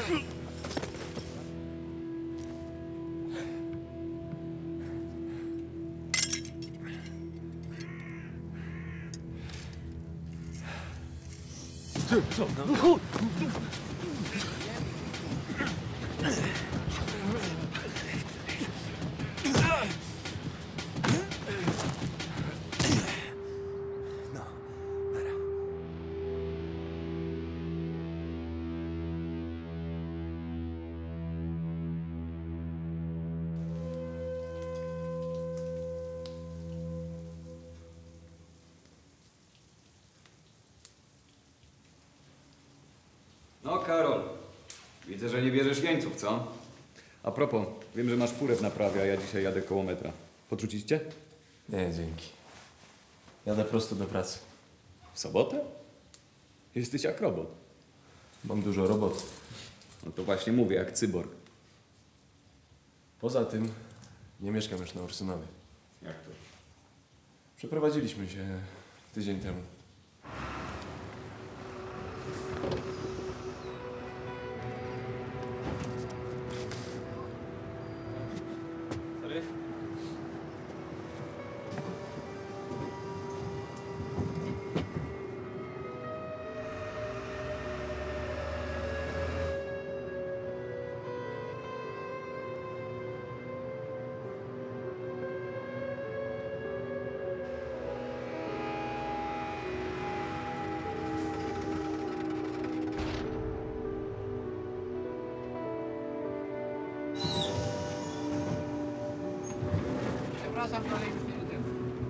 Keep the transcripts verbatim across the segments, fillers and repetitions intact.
Co? No. No, Karol, widzę, że nie bierzesz jeńców, co? A propos, wiem, że masz furę w naprawie, a ja dzisiaj jadę koło metra. Podrzucić cię? Nie, dzięki. Jadę prosto do pracy. W sobotę? Jesteś jak robot. Mam dużo roboty. No to właśnie mówię, jak cyborg. Poza tym nie mieszkam już na Ursynowie. Jak to? Przeprowadziliśmy się tydzień temu. Sorry? Przepraszam, ale już nie jedziemy.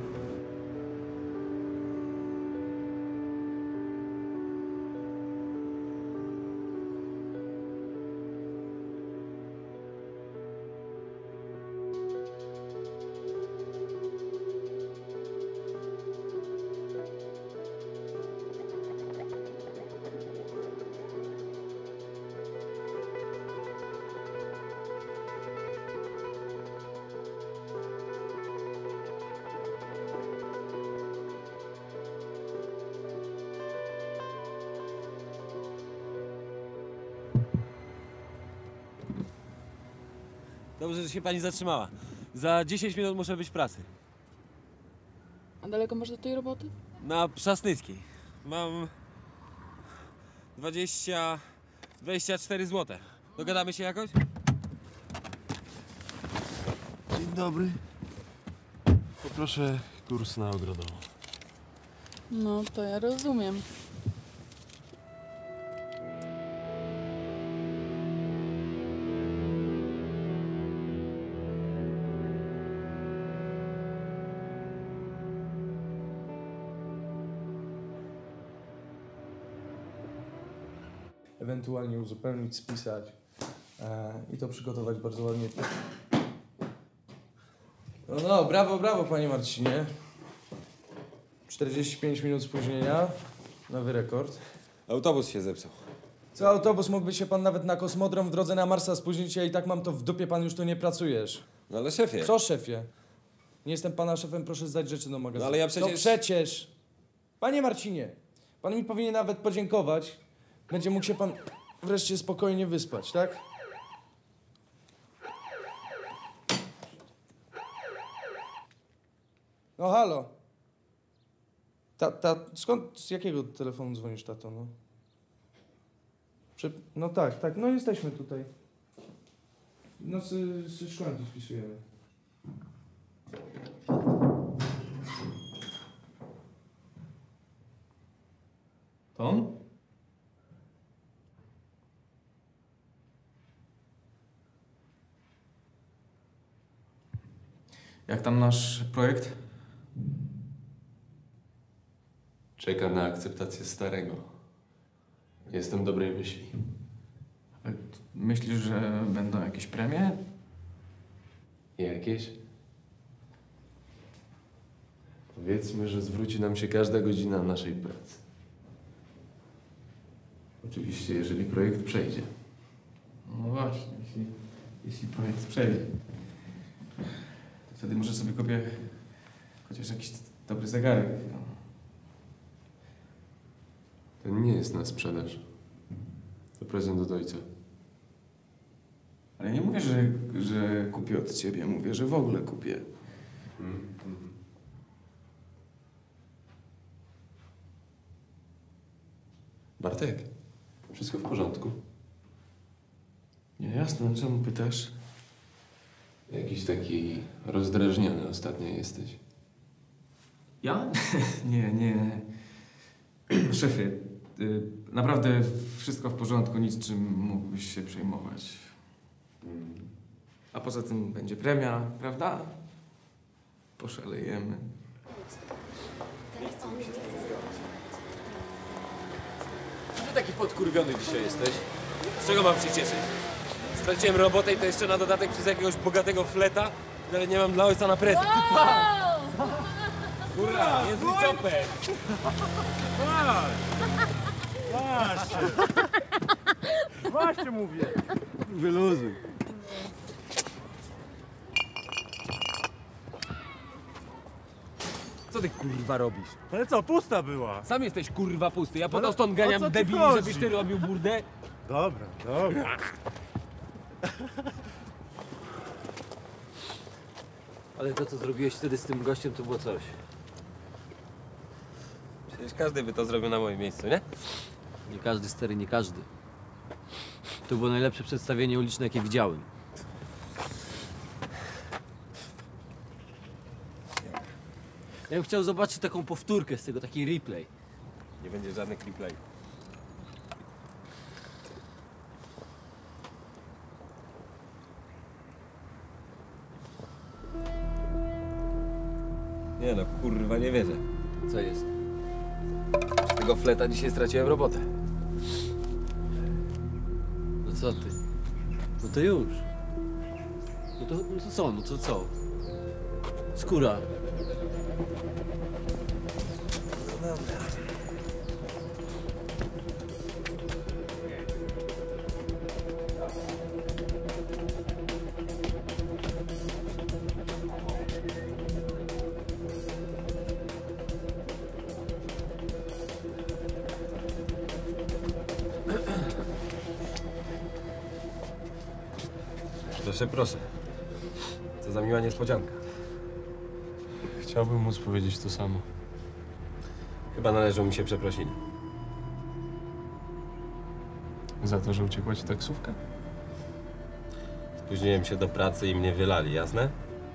Dobrze, że się pani zatrzymała. Za dziesięć minut muszę być w pracy. A daleko masz do tej roboty? Na Przasnyckiej. Mam dwadzieścia, dwadzieścia cztery złote. Dogadamy się jakoś? Dzień dobry. Poproszę kurs na ogrodową. No, to ja rozumiem. Ewentualnie uzupełnić, spisać e, i to przygotować bardzo ładnie. No, no, brawo, brawo, panie Marcinie. czterdzieści pięć minut spóźnienia, nowy rekord. Autobus się zepsuł. Co autobus, mógłby się pan nawet na kosmodrom w drodze na Marsa spóźnić, a i tak mam to w dupie, pan już tu nie pracujesz. No ale szefie. Co, szefie? Nie jestem pana szefem, proszę zdać rzeczy do magazynu. No ale ja przecież... No przecież! Panie Marcinie, pan mi powinien nawet podziękować. Będzie mógł się pan wreszcie spokojnie wyspać, tak? No halo. Ta, ta, skąd, z jakiego telefonu dzwonisz, tato, no? Prze no tak, tak, no jesteśmy tutaj. No z, z szklanki spisujemy. To on? Jak tam nasz projekt? Czeka na akceptację starego. Jestem dobrej myśli. Myślisz, że będą jakieś premie? Jakieś? Powiedzmy, że zwróci nam się każda godzina naszej pracy. Oczywiście, jeżeli projekt przejdzie. No właśnie, jeśli, jeśli projekt przejdzie. To wtedy może sobie kupię chociaż jakiś dobry zegarek. No. To nie jest na sprzedaż. To prezent od ojca. Ale nie mówię, że, że kupię od ciebie, mówię, że w ogóle kupię. Bartek, wszystko w porządku? Nie, jasne, czemu pytasz? Jakiś taki rozdrażniony ostatnio jesteś. Ja? nie, nie. Szefie, y, naprawdę wszystko w porządku, nic czym mógłbyś się przejmować. A poza tym będzie premia, prawda? Poszalejemy. Ty taki podkurwiony dzisiaj jesteś? Z czego mam się cieszyć? Straciłem robotę i to jeszcze na dodatek przez jakiegoś bogatego fleta? Nawet nie mam dla ojca na prezent. Kurwa, jest mi czopek! Właśnie mówię. Wyluzuj. Co ty kurwa robisz? Ale co, pusta była? Sam jesteś kurwa pusty. Ja po Ale to stąd o ganiam co ci debili, chodzi? żebyś ty robił burdę. Dobra, dobra. Ale to, co zrobiłeś wtedy z tym gościem, to było coś. Przecież każdy by to zrobił na moim miejscu, nie? Nie każdy, stary, nie każdy. To było najlepsze przedstawienie uliczne, jakie widziałem. Ja bym chciał zobaczyć taką powtórkę z tego, taki replay. Nie będzie żadnych replay. Nie no, kurwa, nie wierzę. Co jest? Z tego fleta dzisiaj straciłem robotę. No co ty? No to już. No to, no to co? No to co? Skóra. Proszę, proszę. Co za miła niespodzianka. Chciałbym móc powiedzieć to samo. Chyba należą mi się przeprosiny. Za to, że uciekła ci taksówka? Spóźniłem się do pracy i mnie wylali, jasne?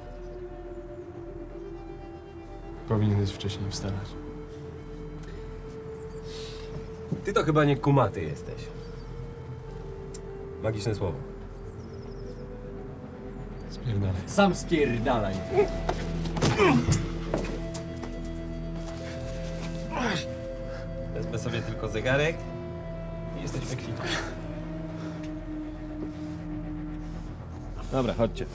Powinieneś wcześniej wstawać. Ty to chyba nie kumaty jesteś. Magiczne słowo. Spierdalaj. Sam spierdalaj. Wezmę sobie tylko zegarek i jesteśmy kwitni. Dobra, chodźcie.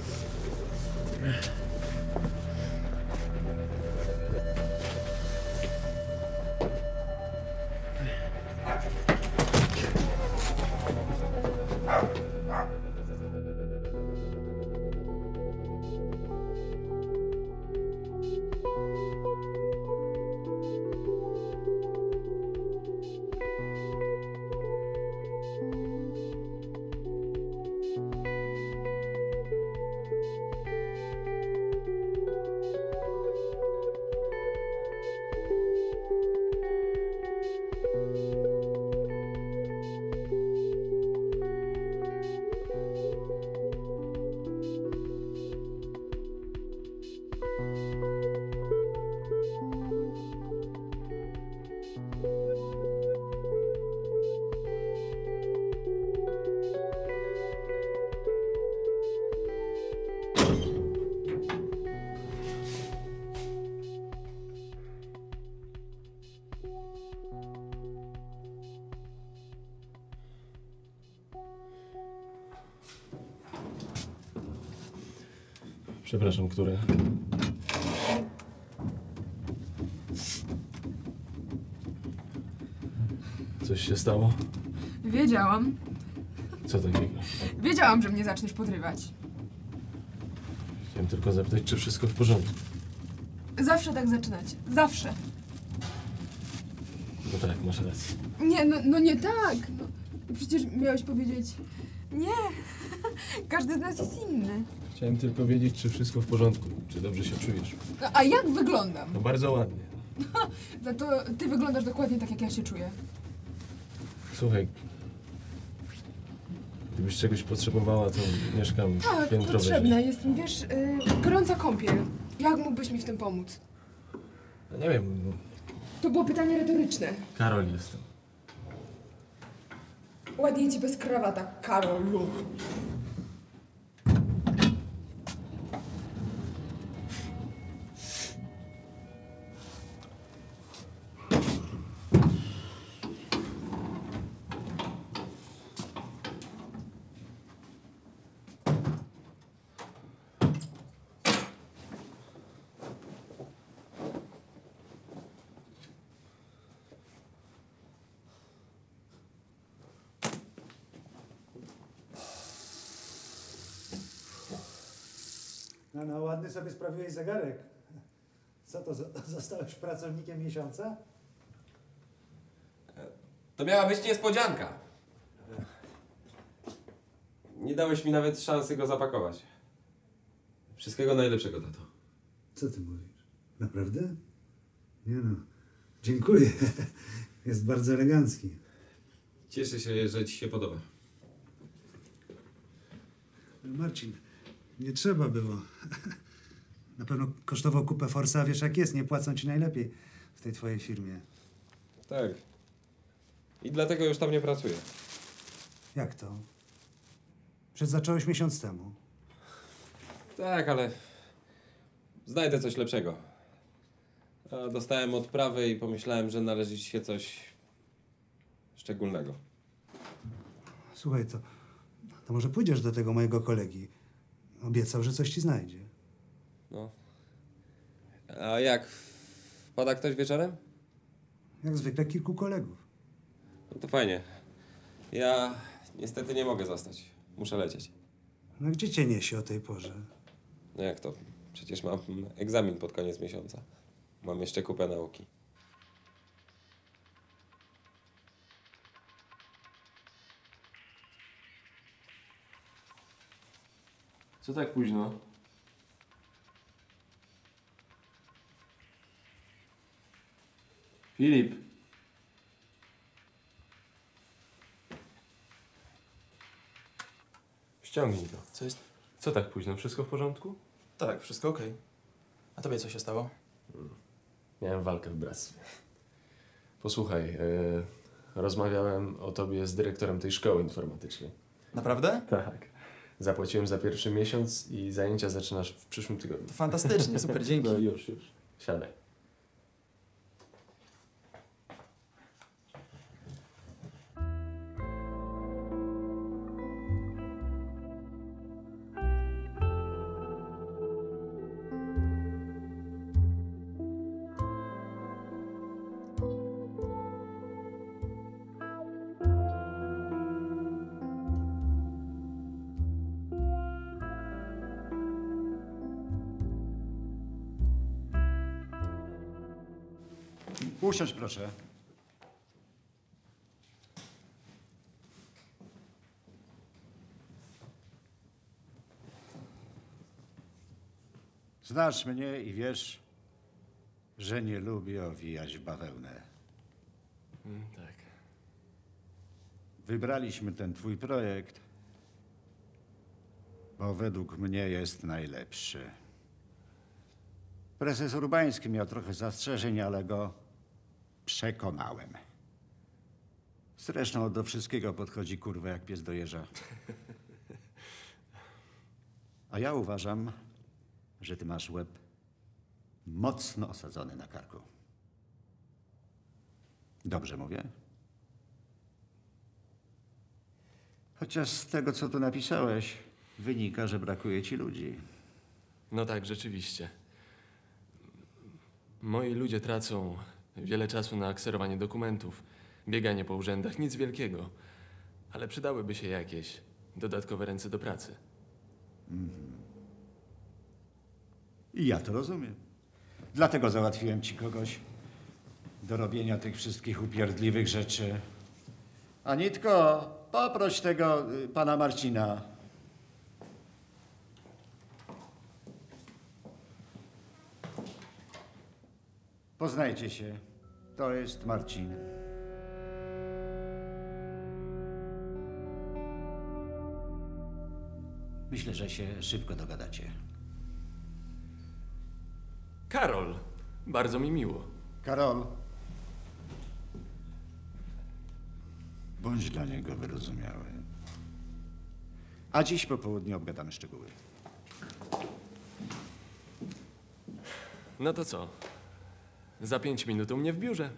Przepraszam, które? Coś się stało? Wiedziałam. Co takiego? Wiedziałam, że mnie zaczniesz podrywać. Chciałem tylko zapytać, czy wszystko w porządku. Zawsze tak zaczynacie. Zawsze. No tak, masz rację. Nie, no, no nie tak. No, Przecież miałeś powiedzieć... Nie, każdy z nas jest inny. Chciałem tylko wiedzieć, czy wszystko w porządku, czy dobrze się czujesz. No, a jak wyglądam? No bardzo ładnie. Za to ty wyglądasz dokładnie tak, jak ja się czuję. Słuchaj, gdybyś czegoś potrzebowała, to mieszkam Tak, piętro potrzebna wyżej. jest, wiesz, yy, gorąca kąpiel. Jak mógłbyś mi w tym pomóc? No nie wiem, no, To było pytanie retoryczne. Karol jestem. Ładnie ci bez krawata, Karolu. No, no, ładny sobie sprawiłeś zegarek. Co to, za- zostałeś pracownikiem miesiąca? To miała być niespodzianka. Nie dałeś mi nawet szansy go zapakować. Wszystkiego najlepszego, tato. Co ty mówisz? Naprawdę? Nie no, dziękuję. Jest bardzo elegancki. Cieszę się, że ci się podoba. Marcin, nie trzeba było. Na pewno kosztował kupę forsa, a wiesz jak jest, nie płacą ci najlepiej w tej twojej firmie. Tak. I dlatego już tam nie pracuję. Jak to? Przecież zacząłeś miesiąc temu. Tak, ale znajdę coś lepszego. A dostałem odprawę i pomyślałem, że należy ci się coś szczególnego. Słuchaj, to, to może pójdziesz do tego mojego kolegi. Obiecał, że coś ci znajdzie. No. A jak? Wpada ktoś wieczorem? Jak zwykle kilku kolegów. No to fajnie. Ja niestety nie mogę zostać. Muszę lecieć. No gdzie cię niesie o tej porze? No jak to? Przecież mam egzamin pod koniec miesiąca. Mam jeszcze kupę nauki. Co tak późno? Filip. Ściągnij to. Co jest? Co tak późno? Wszystko w porządku? Tak, wszystko okej. A tobie co się stało? Miałem walkę w bractwie. Posłuchaj, e, rozmawiałem o tobie z dyrektorem tej szkoły informatycznej. Naprawdę? Tak. Zapłaciłem za pierwszy miesiąc i zajęcia zaczynasz w przyszłym tygodniu. To fantastycznie, super, dzięki. No już, już. Siadaj. Usiądź proszę. Znasz mnie i wiesz, że nie lubię owijać w bawełnę. Mm, tak. Wybraliśmy ten twój projekt, bo według mnie jest najlepszy. Prezes Urbański miał trochę zastrzeżeń, ale go przekonałem. Zresztą do wszystkiego podchodzi kurwa jak pies do jeża. A ja uważam, że ty masz łeb mocno osadzony na karku. Dobrze mówię? Chociaż z tego, co tu napisałeś, wynika, że brakuje ci ludzi. No tak, rzeczywiście. Moi ludzie tracą wiele czasu na kserowanie dokumentów, bieganie po urzędach, nic wielkiego. Ale przydałyby się jakieś dodatkowe ręce do pracy. I ja to rozumiem. Dlatego załatwiłem ci kogoś do robienia tych wszystkich upierdliwych rzeczy. Anitko, poproś tego y, pana Marcina. Poznajcie się. To jest Marcin. Myślę, że się szybko dogadacie. Karol, bardzo mi miło. Karol. Bądź dla niego wyrozumiały. A dziś po południu obgadamy szczegóły. No to co? Za pięć minut u mnie w biurze.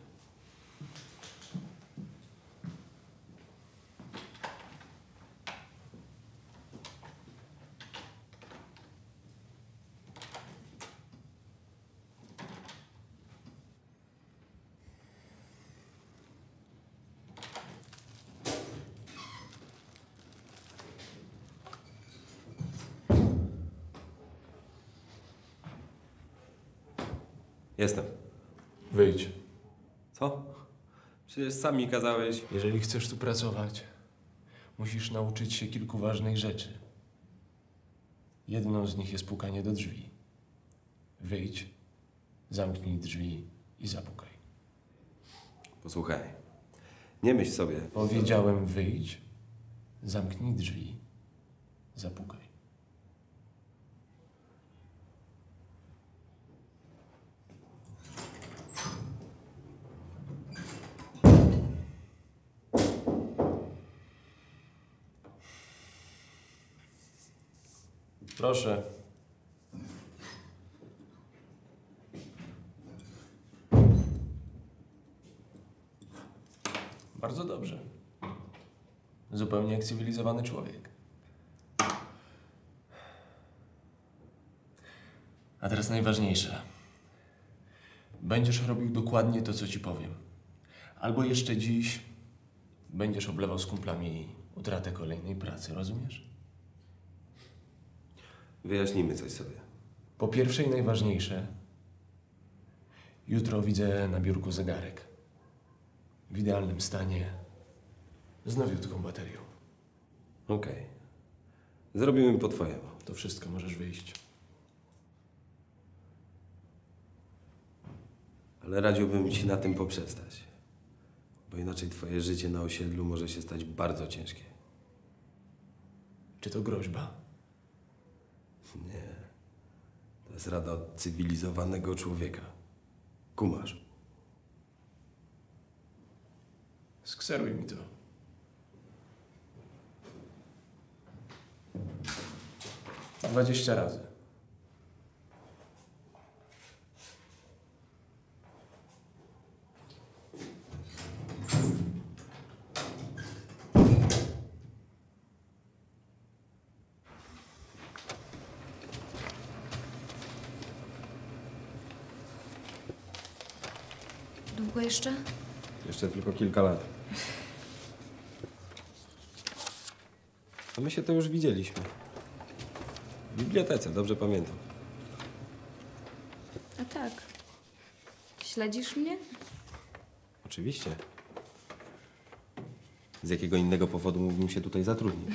Jestem. Wyjdź. Co? Przecież sam mi kazałeś. Jeżeli chcesz tu pracować, musisz nauczyć się kilku ważnych rzeczy. Jedną z nich jest pukanie do drzwi. Wyjdź, zamknij drzwi i zapukaj. Posłuchaj, nie myśl sobie. Powiedziałem wyjdź, zamknij drzwi, zapukaj. Proszę. Bardzo dobrze. Zupełnie jak cywilizowany człowiek. A teraz najważniejsze. Będziesz robił dokładnie to, co ci powiem. Albo jeszcze dziś będziesz oblewał z kumplami utratę kolejnej pracy, rozumiesz? Wyjaśnimy coś sobie. Po pierwsze i najważniejsze, jutro widzę na biurku zegarek. W idealnym stanie, z nowiutką baterią. Okej. Okay. Zrobimy po twojemu. To wszystko, możesz wyjść. Ale radziłbym ci na tym poprzestać. Bo inaczej twoje życie na osiedlu może się stać bardzo ciężkie. Czy to groźba? Nie. To jest rada od cywilizowanego człowieka. Kumasz. Skseruj mi to. Dwadzieścia razy. Długo jeszcze? Jeszcze tylko kilka lat. A my się to już widzieliśmy. W bibliotece, dobrze pamiętam. A tak. Śledzisz mnie? Oczywiście. Z jakiego innego powodu mógłbym się tutaj zatrudnić?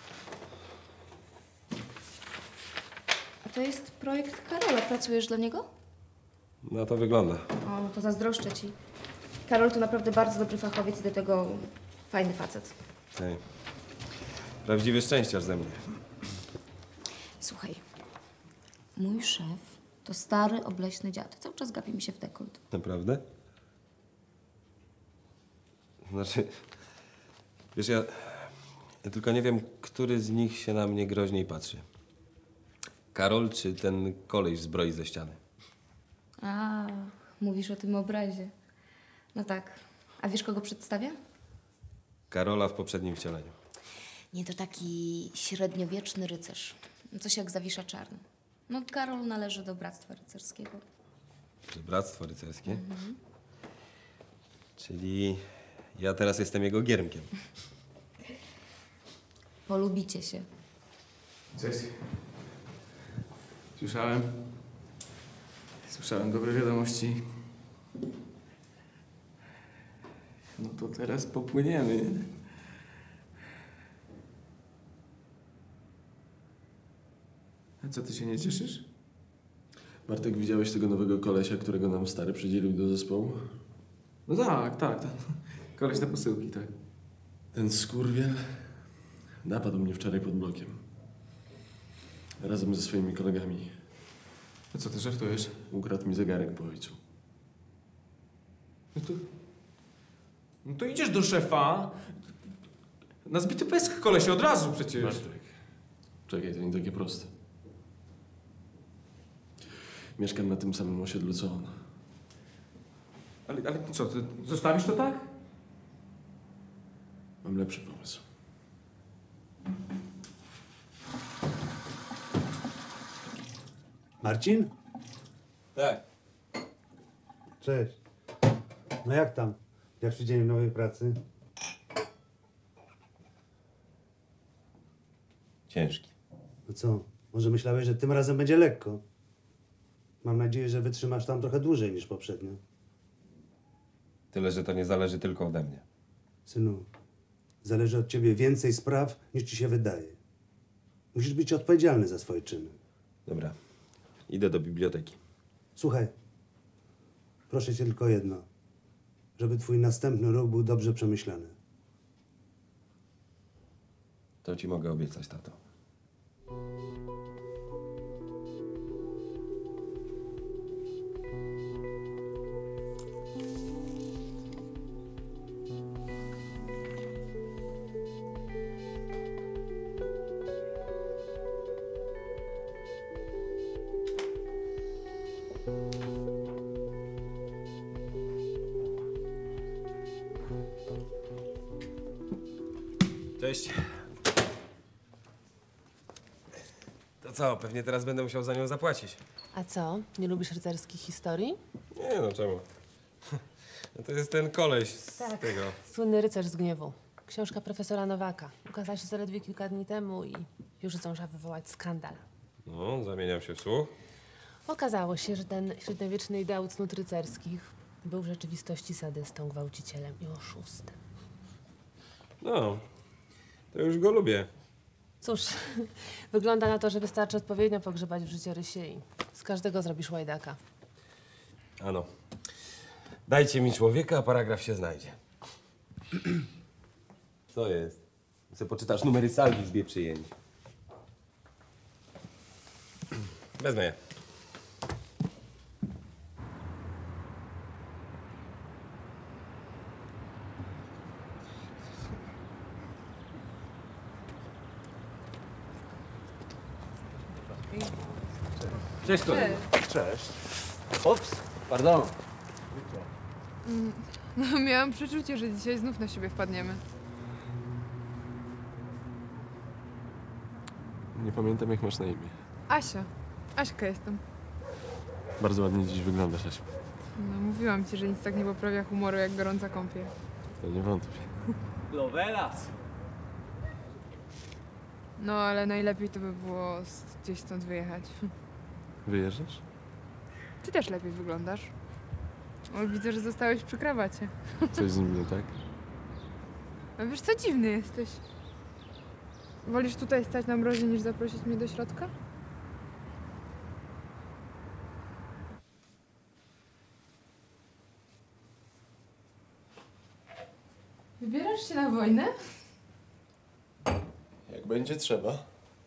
A to jest projekt Karola. Pracujesz dla niego? No to wygląda. O, no to zazdroszczę ci. Karol to naprawdę bardzo dobry fachowiec i do tego fajny facet. Hej. Prawdziwy szczęściarz ze mnie. Słuchaj, mój szef to stary, obleśny dziad. Cały czas gapi mi się w dekolt. Naprawdę? Znaczy, wiesz, ja, ja tylko nie wiem, który z nich się na mnie groźniej patrzy. Karol czy ten koleś w zbroi ze ściany? A, mówisz o tym obrazie. No tak. A wiesz, kogo przedstawia? Karola w poprzednim wcieleniu. Nie, to taki średniowieczny rycerz. Coś jak Zawisza Czarny. No, Karol należy do Bractwa Rycerskiego. Czy Bractwo Rycerskie? Mhm. Czyli ja teraz jestem jego giermkiem. Polubicie się. Cześć. Słyszałem. Słyszałem dobre wiadomości. No to teraz popłyniemy. A co, ty się nie cieszysz? Bartek, widziałeś tego nowego kolesia, którego nam stary przydzielił do zespołu? No tak, tak. tak. Koleś na posyłki, tak. Ten skurwiel napadł mnie wczoraj pod blokiem. Razem ze swoimi kolegami. A co, ty żartujesz? Ukradł mi zegarek po ojcu. No to... No to idziesz do szefa. Na zbity pysk, kolesie, od razu przecież. Bartek, czekaj, to nie takie proste. Mieszkam na tym samym osiedlu co on. Ale, ale co, ty zostawisz to tak? Mam lepszy pomysł. Marcin? Tak. Cześć. No jak tam? Pierwszy dzień nowej pracy? Ciężki. No co? Może myślałeś, że tym razem będzie lekko? Mam nadzieję, że wytrzymasz tam trochę dłużej niż poprzednio. Tyle, że to nie zależy tylko ode mnie. Synu, zależy od ciebie więcej spraw, niż ci się wydaje. Musisz być odpowiedzialny za swoje czyny. Dobra. Idę do biblioteki. Słuchaj, proszę cię tylko jedno. Żeby twój następny ruch był dobrze przemyślany. To ci mogę obiecać, tato. Cześć. To co, pewnie teraz będę musiał za nią zapłacić. A co? Nie lubisz rycerskich historii? Nie no, czemu? No to jest ten koleś z Tak. tego. Słynny rycerz z gniewu. Książka profesora Nowaka. Ukazała się zaledwie kilka dni temu i już zdążyła wywołać skandal. No, zamieniam się w słuch. Okazało się, że ten średniowieczny ideał cnót rycerskich był w rzeczywistości sadystą, gwałcicielem i oszustem. No, to już go lubię. Cóż, wygląda na to, że wystarczy odpowiednio pogrzebać w życiorysie i z każdego zrobisz łajdaka. Ano. Dajcie mi człowieka, a paragraf się znajdzie. Co jest? Chcę poczytasz numery sal w izbie przyjęć. Wezmę je. Cześć, kolego. Cześć. Ops, pardon. Mm, No, miałam przeczucie, że dzisiaj znów na siebie wpadniemy. Nie pamiętam, jak masz na imię. Asia. Aśka jestem. Bardzo ładnie dziś wyglądasz, Asiu. No, mówiłam ci, że nic tak nie poprawia humoru jak gorąca kąpiel. To nie wątpię. Lovelas. No, ale najlepiej to by było s- gdzieś stąd wyjechać. Wyjeżdżasz? Ty też lepiej wyglądasz. O, widzę, że zostałeś przy krawacie. Coś z nim nie tak? A wiesz co, dziwny jesteś. Wolisz tutaj stać na mrozie, niż zaprosić mnie do środka? Wybierasz się na wojnę? Jak będzie trzeba.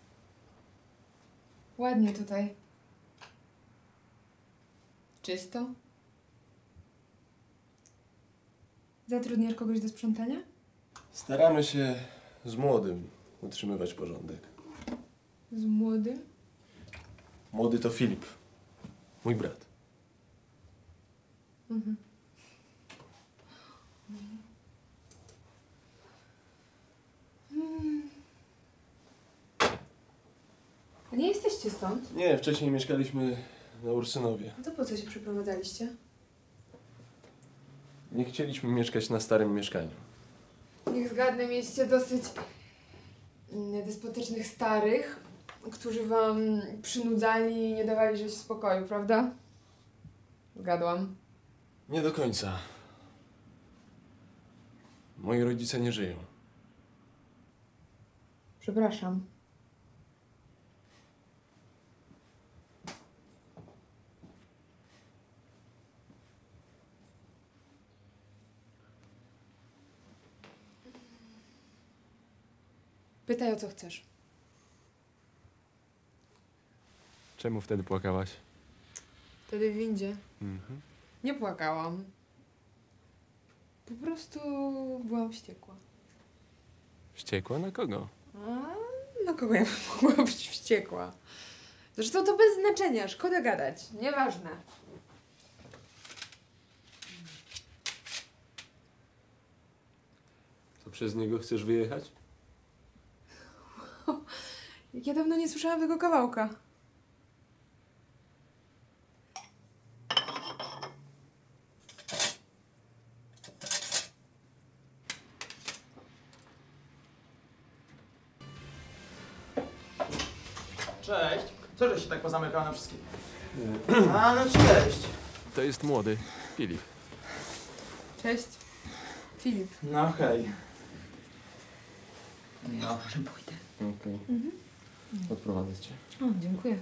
Ładnie tutaj. Czysto. Zatrudniasz kogoś do sprzątania? Staramy się z młodym utrzymywać porządek. Z młodym? Młody to Filip. Mój brat. Mhm. Mm. A nie jesteście stąd? Nie, wcześniej mieszkaliśmy na Ursynowie. No to po co się przeprowadzaliście? Nie chcieliśmy mieszkać na starym mieszkaniu. Niech zgadnę, mieliście dosyć mm, despotycznych starych, którzy wam przynudzali i nie dawali żyć w spokoju, prawda? Zgadłam. Nie do końca. Moi rodzice nie żyją. Przepraszam. Pytaj, o co chcesz. Czemu wtedy płakałaś? Wtedy w windzie. Mhm. Nie płakałam. Po prostu byłam wściekła. Wściekła na kogo? A na kogo ja mogła być wściekła? Zresztą to bez znaczenia, szkoda gadać. Nieważne. To przez niego chcesz wyjechać? Jak ja dawno nie słyszałam tego kawałka. Cześć. Co, że się tak pozamykał na wszystkich? A, no cześć. To jest młody, Filip. Cześć. Filip. No hej. No. Może pójdę. Okej. Mhm. Odprowadzę cię. O, dziękuję.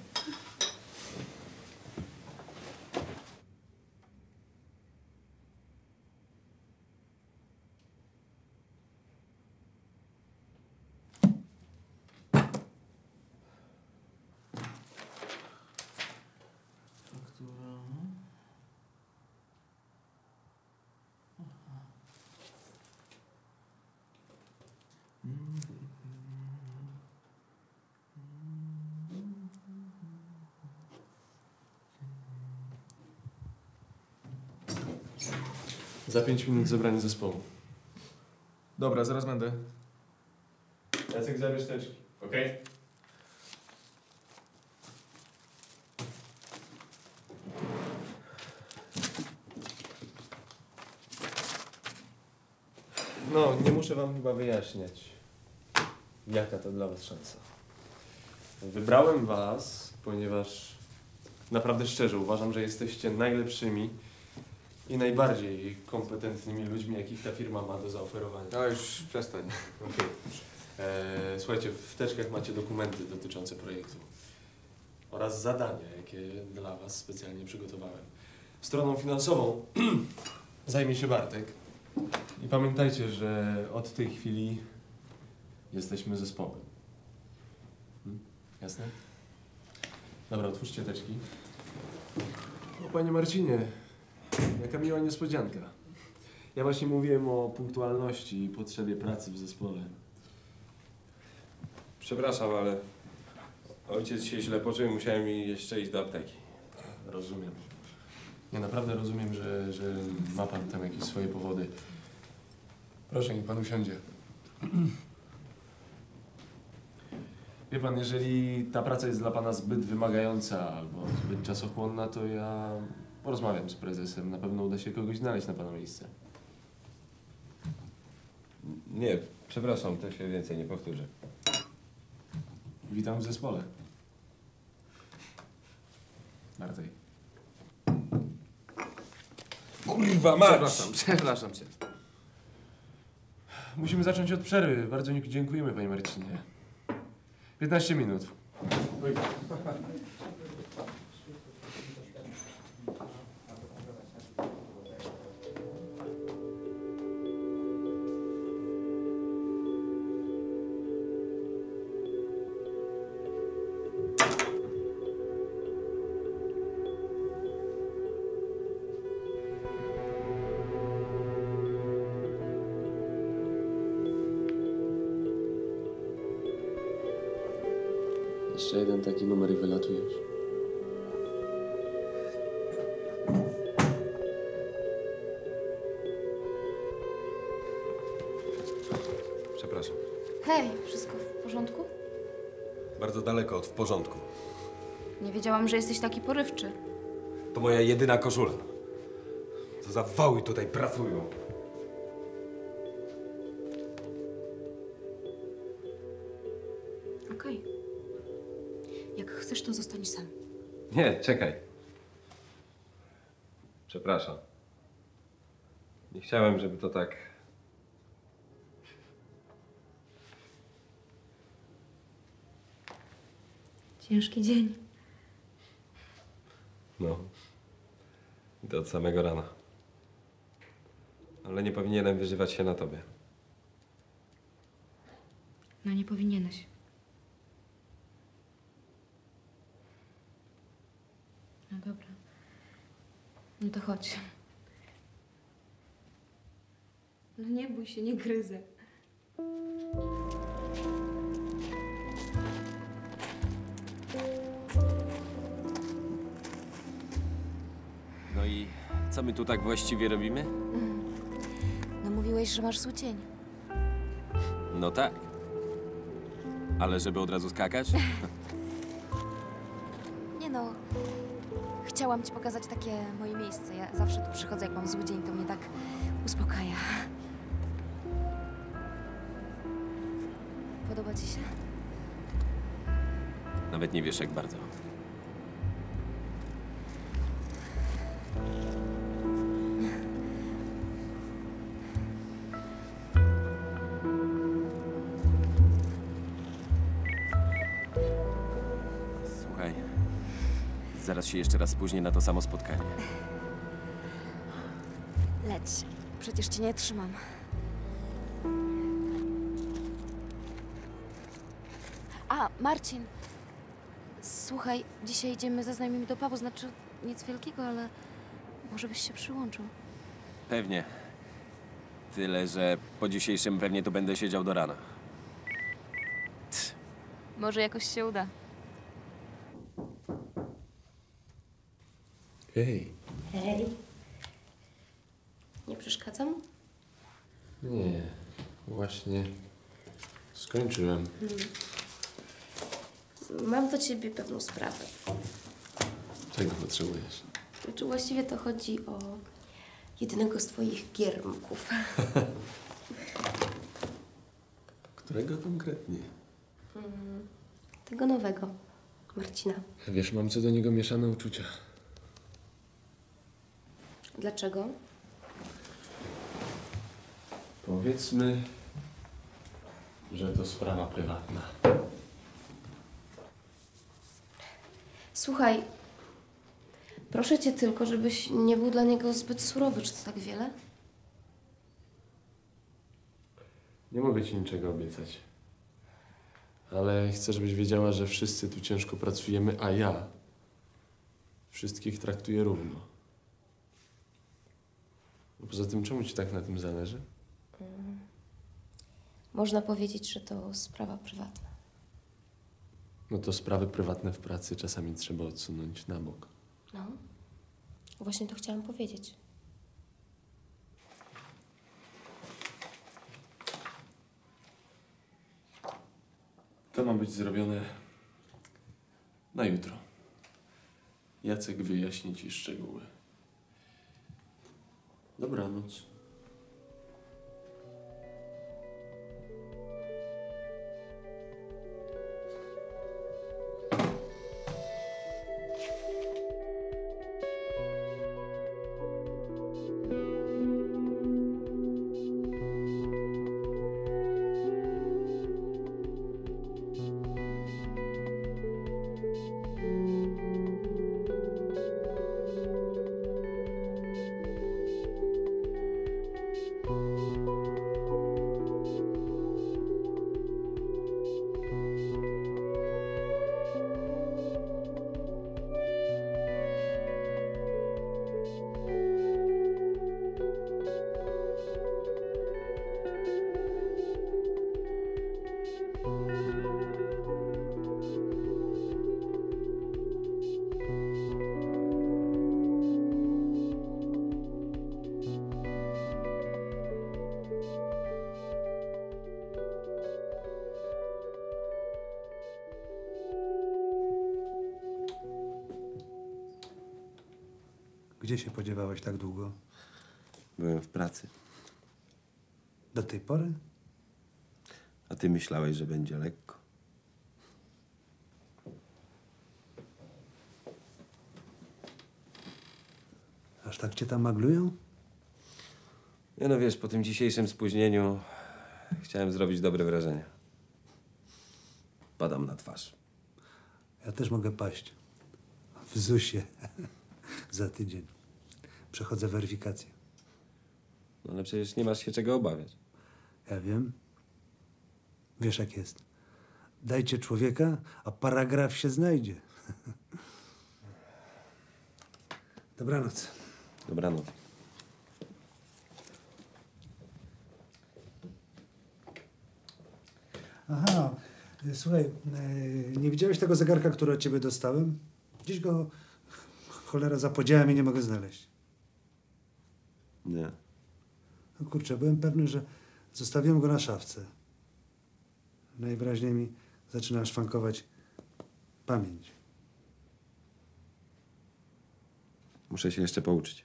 Za pięć minut zebranie zespołu. Dobra, zaraz będę. Jacek, zabierz teczki. Okej? No, nie muszę wam chyba wyjaśniać, jaka to dla was szansa. Wybrałem was, ponieważ naprawdę szczerze uważam, że jesteście najlepszymi i najbardziej kompetentnymi ludźmi, jakich ta firma ma do zaoferowania. No już przestań. Okay. E, słuchajcie, w teczkach macie dokumenty dotyczące projektu oraz zadania, jakie dla was specjalnie przygotowałem. Stroną finansową zajmie się Bartek. I pamiętajcie, że od tej chwili jesteśmy zespołem. Hmm? Jasne? Dobra, otwórzcie teczki. No, panie Marcinie, jaka miła niespodzianka. Ja właśnie mówiłem o punktualności i potrzebie pracy w zespole. Przepraszam, ale ojciec się źle poczuł i musiałem jeszcze iść do apteki. Rozumiem. Ja naprawdę rozumiem, że, że ma pan tam jakieś swoje powody. Proszę, niech pan usiądzie. Wie pan, jeżeli ta praca jest dla pana zbyt wymagająca albo zbyt czasochłonna, to ja porozmawiam z prezesem. Na pewno uda się kogoś znaleźć na pana miejsce. Nie, przepraszam, to się więcej nie powtórzy. Witam w zespole. Bartek. Kurwa, mać! Przepraszam, przepraszam cię. Musimy zacząć od przerwy. Bardzo dziękujemy, panie Marcinie. piętnaście minut. Oj. Jeszcze jeden taki numer i wylatujesz. Przepraszam. Hej, wszystko w porządku? Bardzo daleko od w porządku. Nie wiedziałam, że jesteś taki porywczy. To moja jedyna koszula. Co za wały tutaj pracują. Okej. Jak chcesz, to zostań sam. Nie, czekaj. Przepraszam. Nie chciałem, żeby to tak... Ciężki dzień. No. I to od samego rana. Ale nie powinienem wyżywać się na tobie. No nie powinieneś. No dobra. No to chodź. No nie bój się, nie gryzę. No i co my tu tak właściwie robimy? No mówiłeś, że masz zły cień. No tak. Ale żeby od razu skakać? Nie no, chciałam ci pokazać takie moje miejsce. Ja zawsze tu przychodzę, jak mam zły dzień, to mnie tak uspokaja. Podoba ci się? Nawet nie wiesz jak bardzo. Słuchaj, zaraz się jeszcze raz spóźnię na to samo spotkanie. Leć, przecież cię nie trzymam. A, Marcin, słuchaj, dzisiaj idziemy ze znajomymi do pubu, znaczy nic wielkiego, ale może byś się przyłączył. Pewnie. Tyle, że po dzisiejszym pewnie tu będę siedział do rana. Może jakoś się uda. Hej. Hej. Nie przeszkadzam? Nie, właśnie skończyłem. Hmm. Mam do ciebie pewną sprawę. Czego potrzebujesz? Czy właściwie to chodzi o jednego z twoich giermków? Którego konkretnie? Mm, Tego nowego, Marcina. Wiesz, mam co do niego mieszane uczucia. Dlaczego? Powiedzmy, że to sprawa prywatna. Słuchaj, proszę cię tylko, żebyś nie był dla niego zbyt surowy. Czy to tak wiele? Nie mogę ci niczego obiecać. Ale chcę, żebyś wiedziała, że wszyscy tu ciężko pracujemy, a ja wszystkich traktuję równo. No poza tym, czemu ci tak na tym zależy? Mm. Można powiedzieć, że to sprawa prywatna. No to sprawy prywatne w pracy czasami trzeba odsunąć na bok. No, właśnie to chciałam powiedzieć. To ma być zrobione na jutro. Jacek wyjaśni ci szczegóły. Dobranoc. Gdzie się podziewałeś tak długo? Byłem w pracy. Do tej pory? A ty myślałeś, że będzie lekko? Aż tak cię tam maglują? Nie no wiesz, po tym dzisiejszym spóźnieniu chciałem zrobić dobre wrażenie. Padam na twarz. Ja też mogę paść. W zusie. Za tydzień. Przechodzę weryfikację. No ale przecież nie masz się czego obawiać. Ja wiem. Wiesz jak jest. Dajcie człowieka, a paragraf się znajdzie. Dobranoc. Dobranoc. Aha, y, słuchaj, y, nie widziałeś tego zegarka, który od ciebie dostałem? Gdzieś go, cholera, zapodziałem i nie mogę znaleźć. Nie. No kurczę, byłem pewny, że zostawiłem go na szafce. Najwyraźniej mi zaczyna szwankować pamięć. Muszę się jeszcze pouczyć.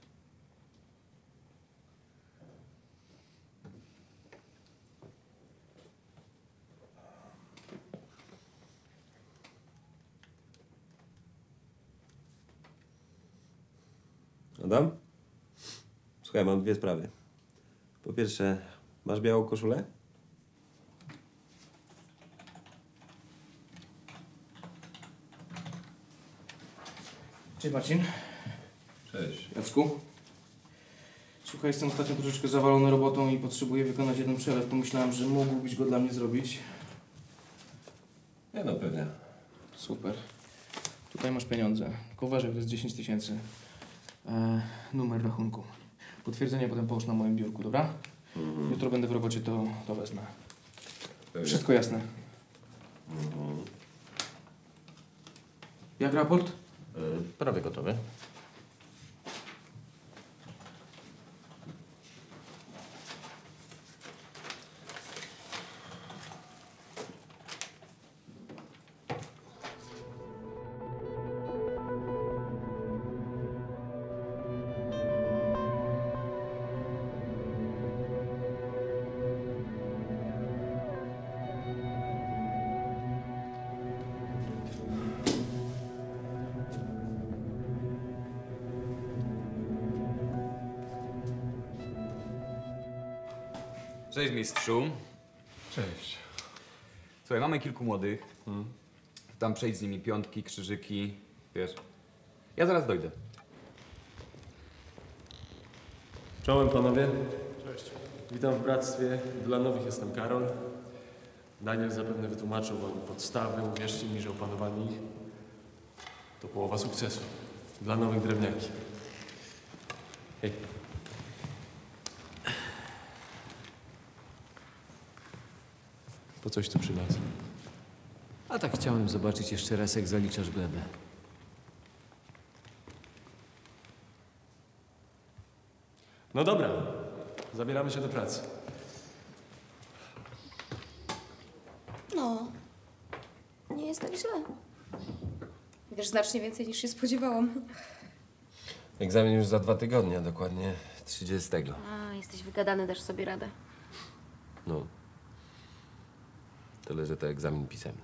Adam? Słuchaj, mam dwie sprawy. Po pierwsze, masz białą koszulę? Cześć Marcin. Cześć. Jacku. Słuchaj, jestem ostatnio troszeczkę zawalony robotą i potrzebuję wykonać jeden przelew. Pomyślałem, że mógłbyś go dla mnie zrobić. Nie no, pewnie. Super. Tutaj masz pieniądze. Tylko uważaj, to jest dziesięć tysięcy. E, numer rachunku. Potwierdzenie potem połóż na moim biurku, dobra? Mhm. Jutro będę w robocie, to, to wezmę. Pewnie. Wszystko jasne. Mhm. Jak raport? Yy, prawie gotowy. Cześć mistrzu. Cześć. Słuchaj, mamy kilku młodych. Hmm. Tam przejdź z nimi piątki, krzyżyki, wiesz. Ja zaraz dojdę. Czołem panowie. Cześć. Witam w bractwie. Dla nowych jestem Karol. Daniel zapewne wytłumaczył wam podstawy. Uwierzcie mi, że opanowanie ich to połowa sukcesu. Dla nowych drewniaki. Hej. Po coś tu przylazł. A tak chciałem zobaczyć jeszcze raz, jak zaliczasz glebę. No dobra. Zabieramy się do pracy. No, nie jest tak źle. Wiesz, znacznie więcej niż się spodziewałam. Egzamin już za dwa tygodnie, dokładnie trzydziestego. A, jesteś wygadany, dasz sobie radę. No. Tyle, że to egzamin pisemny.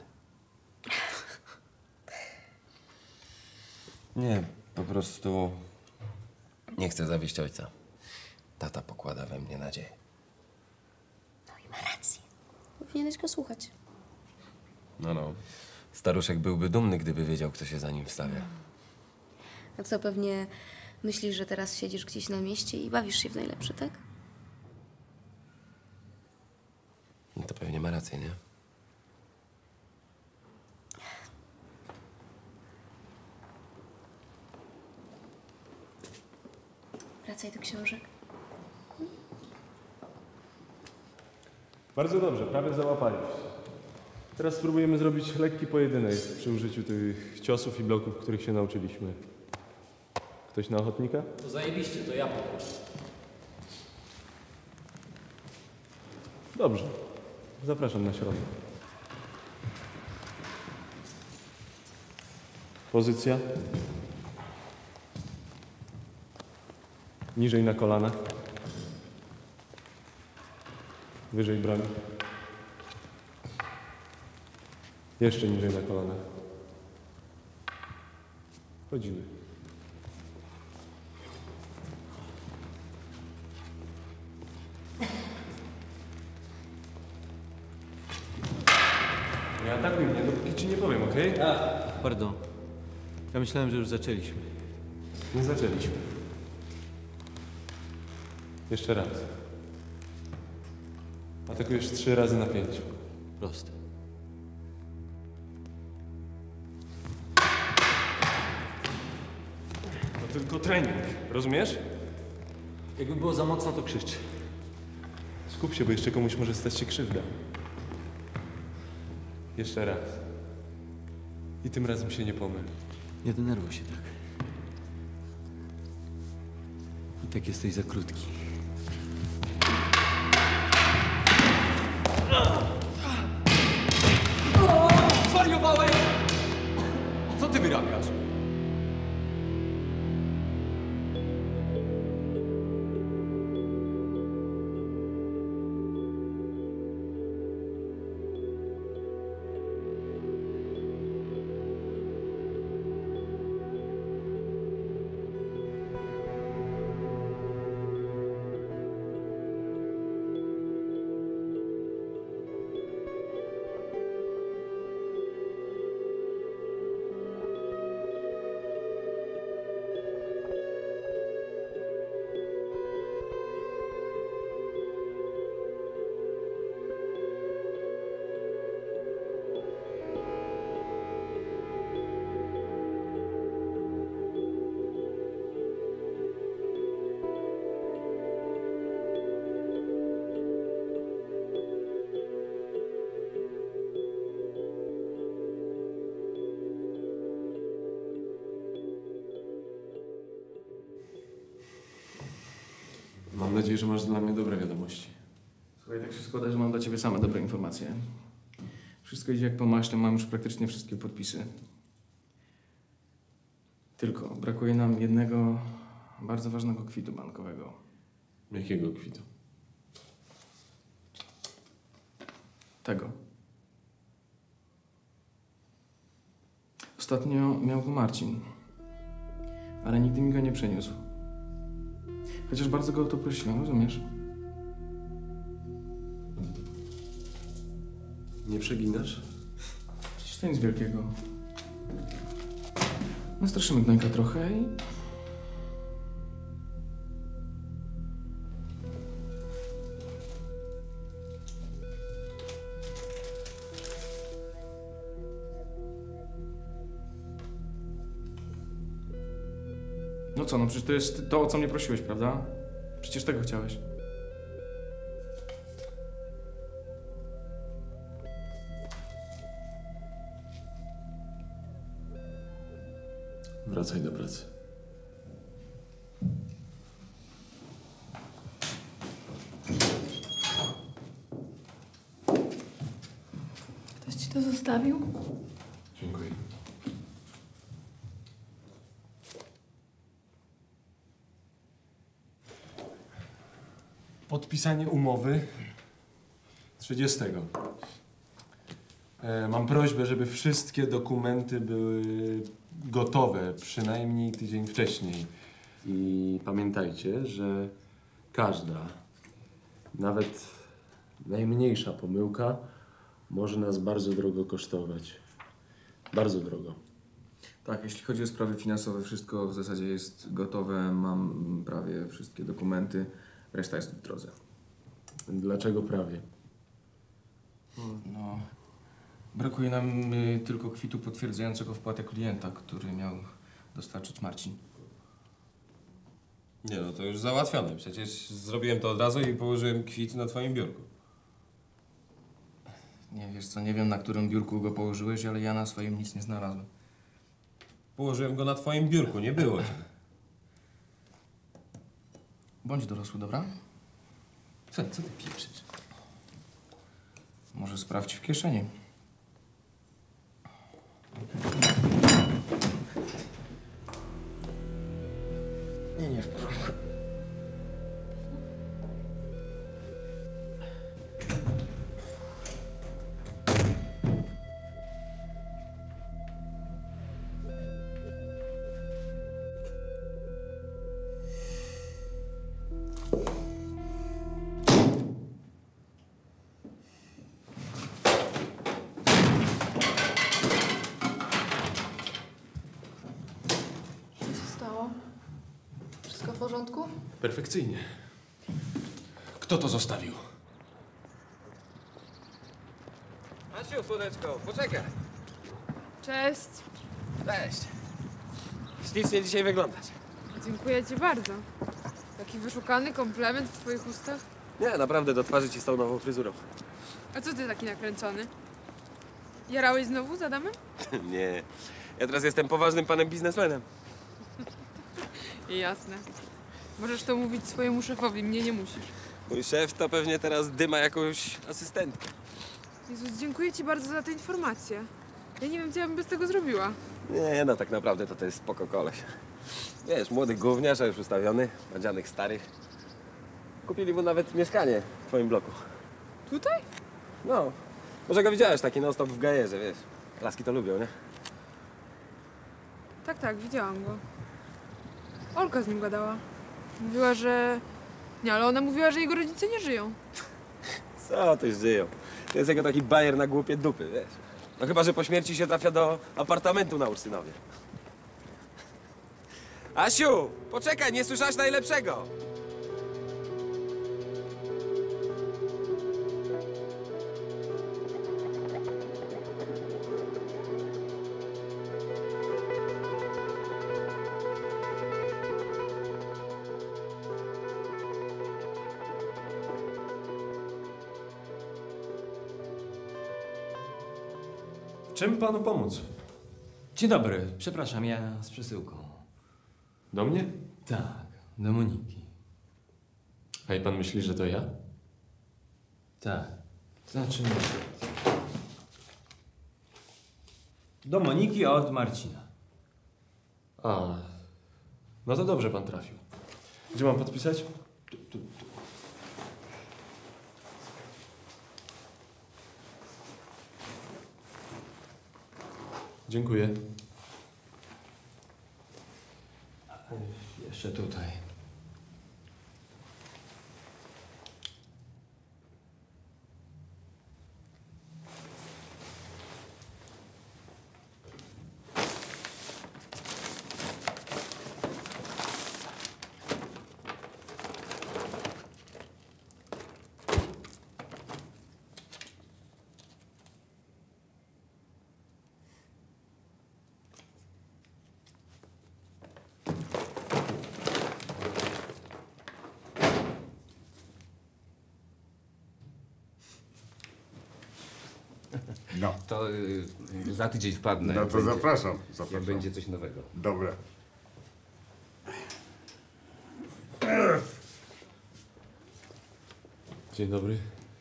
Nie, po prostu nie chcę zawieść ojca. Tata pokłada we mnie nadzieję. No i ma rację. Powinieneś go słuchać. No, no. Staruszek byłby dumny, gdyby wiedział, kto się za nim wstawia. A co, pewnie myślisz, że teraz siedzisz gdzieś na mieście i bawisz się w najlepsze, tak? No to pewnie ma rację, nie? Wracaj do książek. Bardzo dobrze, prawie załapaliście. Teraz spróbujemy zrobić lekki pojedynek przy użyciu tych ciosów i bloków, których się nauczyliśmy. Ktoś na ochotnika? To zajebiście, to ja poproszę. Dobrze. Zapraszam na środek. Pozycja. Niżej na kolanach. Wyżej broń. Jeszcze niżej na kolanach. Chodzimy. Nie atakuj mnie, dopóki ci nie powiem, okej? A, pardon. Ja myślałem, że już zaczęliśmy. Nie zaczęliśmy. Jeszcze raz. Atakujesz trzy razy na pięć. Proste. To tylko trening, rozumiesz? Jakby było za mocno, to krzycz. Skup się, bo jeszcze komuś może stać się krzywda. Jeszcze raz. I tym razem się nie pomyl. Nie denerwuj się tak. I tak jesteś za krótki. Zwariowałeś! Co ty wyrabiasz? Mam nadzieję, że masz dla mnie dobre wiadomości. Słuchaj, tak się składa, że mam dla ciebie same dobre informacje. Wszystko idzie jak po maśle, mam już praktycznie wszystkie podpisy. Tylko brakuje nam jednego bardzo ważnego kwitu bankowego. Jakiego kwitu? Tego. Ostatnio miał go Marcin, ale nigdy mi go nie przyniósł. Chociaż bardzo go o to prosiłem, rozumiesz? Nie przeginasz? Przecież to nic wielkiego. Nastraszymy gnojka trochę i... No co, no przecież to jest to, o co mnie prosiłeś, prawda? Przecież tego chciałeś. Wracaj do pracy. Ktoś ci to zostawił? Dziękuję. Podpisanie umowy trzydziestego. E, mam prośbę, żeby wszystkie dokumenty były gotowe przynajmniej tydzień wcześniej. I pamiętajcie, że każda, nawet najmniejsza pomyłka może nas bardzo drogo kosztować. Bardzo drogo. Tak, jeśli chodzi o sprawy finansowe, wszystko w zasadzie jest gotowe. Mam prawie wszystkie dokumenty. Reszta jest w drodze. Dlaczego prawie? No, brakuje nam y, tylko kwitu potwierdzającego wpłatę klienta, który miał dostarczyć Marcin. Nie no, to już załatwione. Przecież zrobiłem to od razu i położyłem kwit na twoim biurku. Nie, wiesz co, nie wiem, na którym biurku go położyłeś, ale ja na swoim nic nie znalazłem. Położyłem go na twoim biurku, nie było cię. Bądź dorosły, dobra? Co, co ty pieprzysz? Może sprawdź w kieszeni. Nie, nie, w porządku. Wszystko w porządku? Perfekcyjnie. Kto to zostawił? Asiu, słoneczko, poczekaj. Cześć. Cześć. Ślicznie dzisiaj wyglądasz. Dziękuję ci bardzo. Taki wyszukany komplement w twoich ustach. Nie, naprawdę do twarzy ci z tą nową fryzurą. A co ty taki nakręcony? Jarałeś znowu z Adamem? Nie. Ja teraz jestem poważnym panem biznesmenem. Jasne. Możesz to mówić swojemu szefowi, mnie nie musisz. Mój szef to pewnie teraz dyma jakąś asystentkę. Jezus, dziękuję ci bardzo za tę informację. Ja nie wiem, co ja bym bez tego zrobiła. Nie, no tak naprawdę to to jest spoko koleś. Wiesz, młody gówniarz, a już ustawiony, ma dzianych starych. Kupili mu nawet mieszkanie w twoim bloku. Tutaj? No. Może go widziałeś, taki non-stop w gajerze, wiesz. Laski to lubią, nie? Tak, tak, widziałam go. Olka z nim gadała. Mówiła, że... Nie, ale ona mówiła, że jego rodzice nie żyją. Co ty żyją? To jest jako taki bajer na głupie dupy, wiesz. No chyba, że po śmierci się trafia do apartamentu na Ursynowie. Asiu, poczekaj, nie słyszałaś najlepszego. Czym panu pomóc? Dzień dobry, przepraszam, ja z przesyłką. Do mnie? Tak, do Moniki. A i pan myśli, że to ja? Tak, to znaczy... Do Moniki od Marcina. A, no to dobrze pan trafił. Gdzie mam podpisać? Tu, tu, tu. Dziękuję. Jeszcze tutaj. No. To y, za tydzień wpadnę. No jak to będzie- zapraszam, zapraszam. Jak będzie coś nowego. Dobra. Dzień dobry.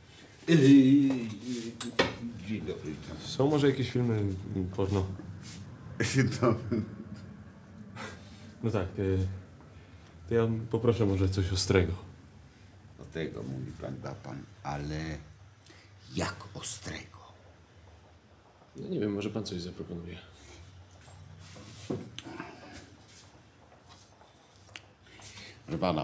Dzień dobry. Są może jakieś filmy porno? No. No tak, y, to ja poproszę może coś ostrego. Do tego mówi pan, da pan, ale jak ostrego? No nie wiem, może pan coś zaproponuje. Proszę pana,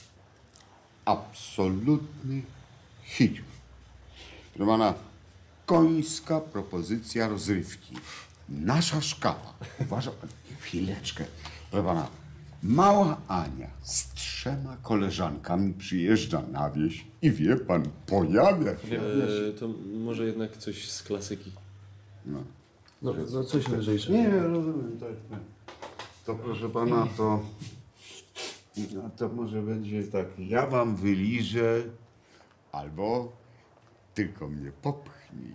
absolutny hit. Proszę pana, końska propozycja rozrywki. Nasza szkala. Uważa pan, chwileczkę. Proszę pana, mała Ania z trzema koleżankami przyjeżdża na wieś i wie pan, pojawia się. E, to może jednak coś z klasyki. No. No, no coś lżejszego. Nie, rozumiem, tak. tak. To proszę pana, to... No, to może będzie tak, ja wam wyliżę, albo tylko mnie popchnij.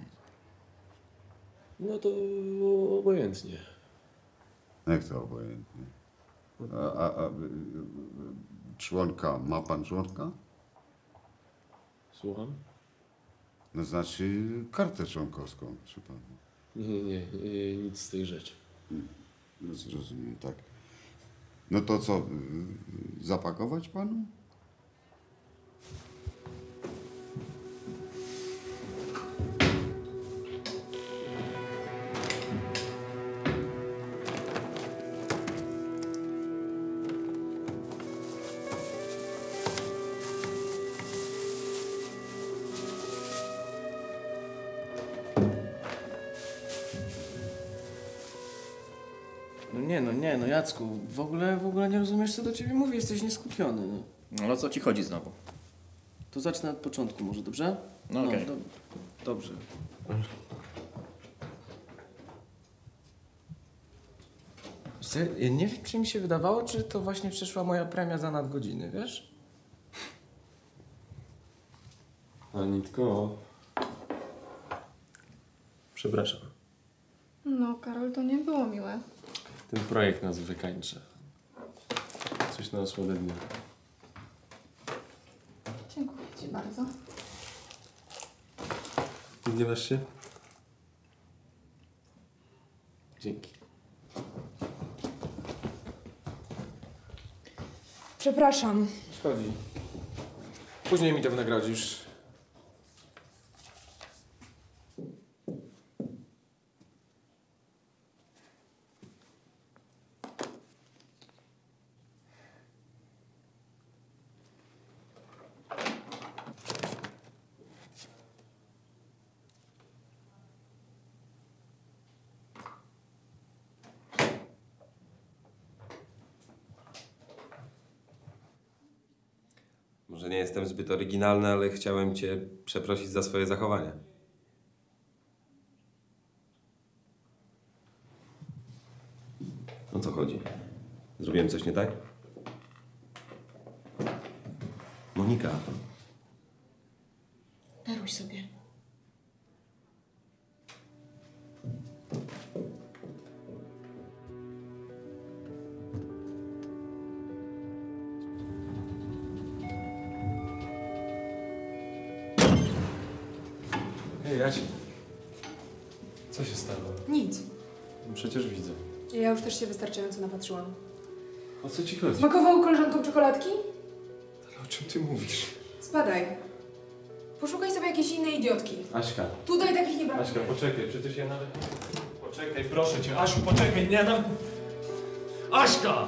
No to obojętnie. Jak to obojętnie? A, a, a y, y, y, członka, ma pan członka? Słucham? No znaczy kartę członkowską, czy pan? Nie, nie, nie, nie, nic z tych rzeczy. No, rozumiem, tak. No to co, y, y, zapakować panu? No nie, no nie, no Jacku, w ogóle, w ogóle nie rozumiesz, co do ciebie mówię, jesteś nieskupiony, no. No o co ci chodzi znowu? To zacznę od początku może, dobrze? No okej. do, dobrze. Co, ja nie wiem, czy mi się wydawało, czy to właśnie przyszła moja premia za nadgodziny, wiesz? Anitko. Przepraszam. No, Karol, to nie było miłe. Ten projekt nas wykańcza. Coś na osłodę dnia. Dziękuję ci bardzo. Nie gniewasz się? Dzięki. Przepraszam. Szkodzi. Później mi to wynagrodzisz. Może nie jestem zbyt oryginalny, ale chciałem cię przeprosić za swoje zachowanie. O co chodzi? Zrobiłem coś nie tak? Monika. Daruj sobie. Hej, Jacie. Co się stało? Nic. No przecież widzę. Ja już też się wystarczająco napatrzyłam. O co ci chodzi? Smakowało koleżankom czekoladki? Ale o czym ty mówisz? Spadaj. Poszukaj sobie jakiejś innej idiotki. Aśka. Tutaj takich nie brakuje. Aśka, poczekaj, przecież ja nawet... Poczekaj, proszę cię, Asiu, poczekaj, nie dam... Aśka!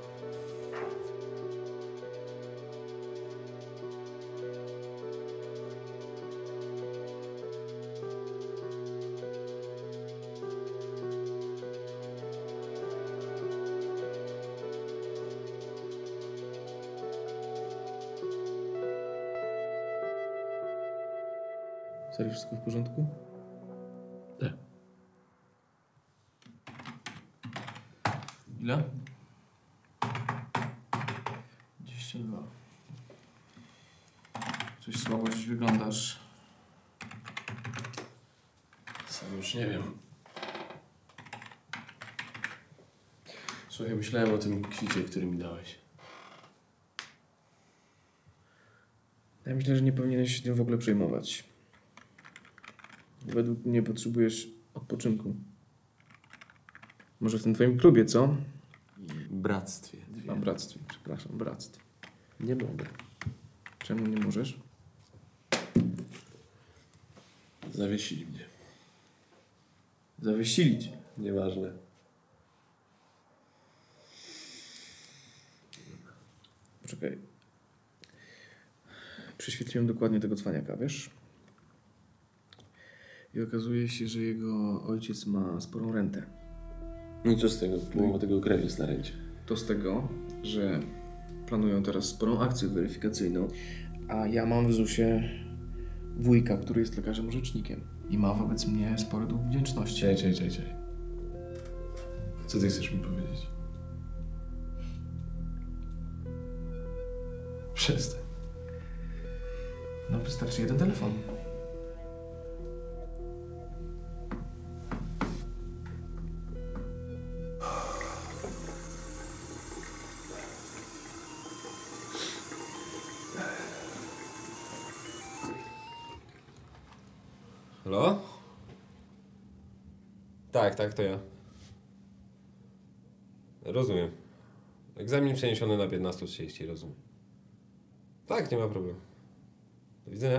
Serio, wszystko w porządku? Tak. Ile? dwadzieścia dwa. Coś słabo dziś wyglądasz. Sam już nie wiem. Słuchaj, myślałem o tym kwicie, który mi dałeś. Ja myślę, że nie powinieneś się tym w ogóle przejmować. Według mnie potrzebujesz odpoczynku. Może w tym twoim klubie, co? Bractwie. A, bractwie, przepraszam, bractwie. Nie mogę. Czemu nie możesz? Zawiesili mnie. Zawiesili cię. Nieważne. Poczekaj. Prześwietliłem dokładnie tego cwaniaka, wiesz? I okazuje się, że jego ojciec ma sporą rentę. No i co z tego? Połowa tego krew jest na rencie. To z tego, że planują teraz sporą akcję weryfikacyjną, a ja mam w zusie wujka, który jest lekarzem rzecznikiem i ma wobec mnie spory dług wdzięczności. Czekaj, czekaj, czekaj, czekaj. Co ty chcesz mi powiedzieć? Przestań. No wystarczy jeden telefon. Halo? Tak, tak, to ja. Rozumiem. Egzamin przeniesiony na piętnaście trzydzieści, rozumiem. Tak, nie ma problemu. Do widzenia.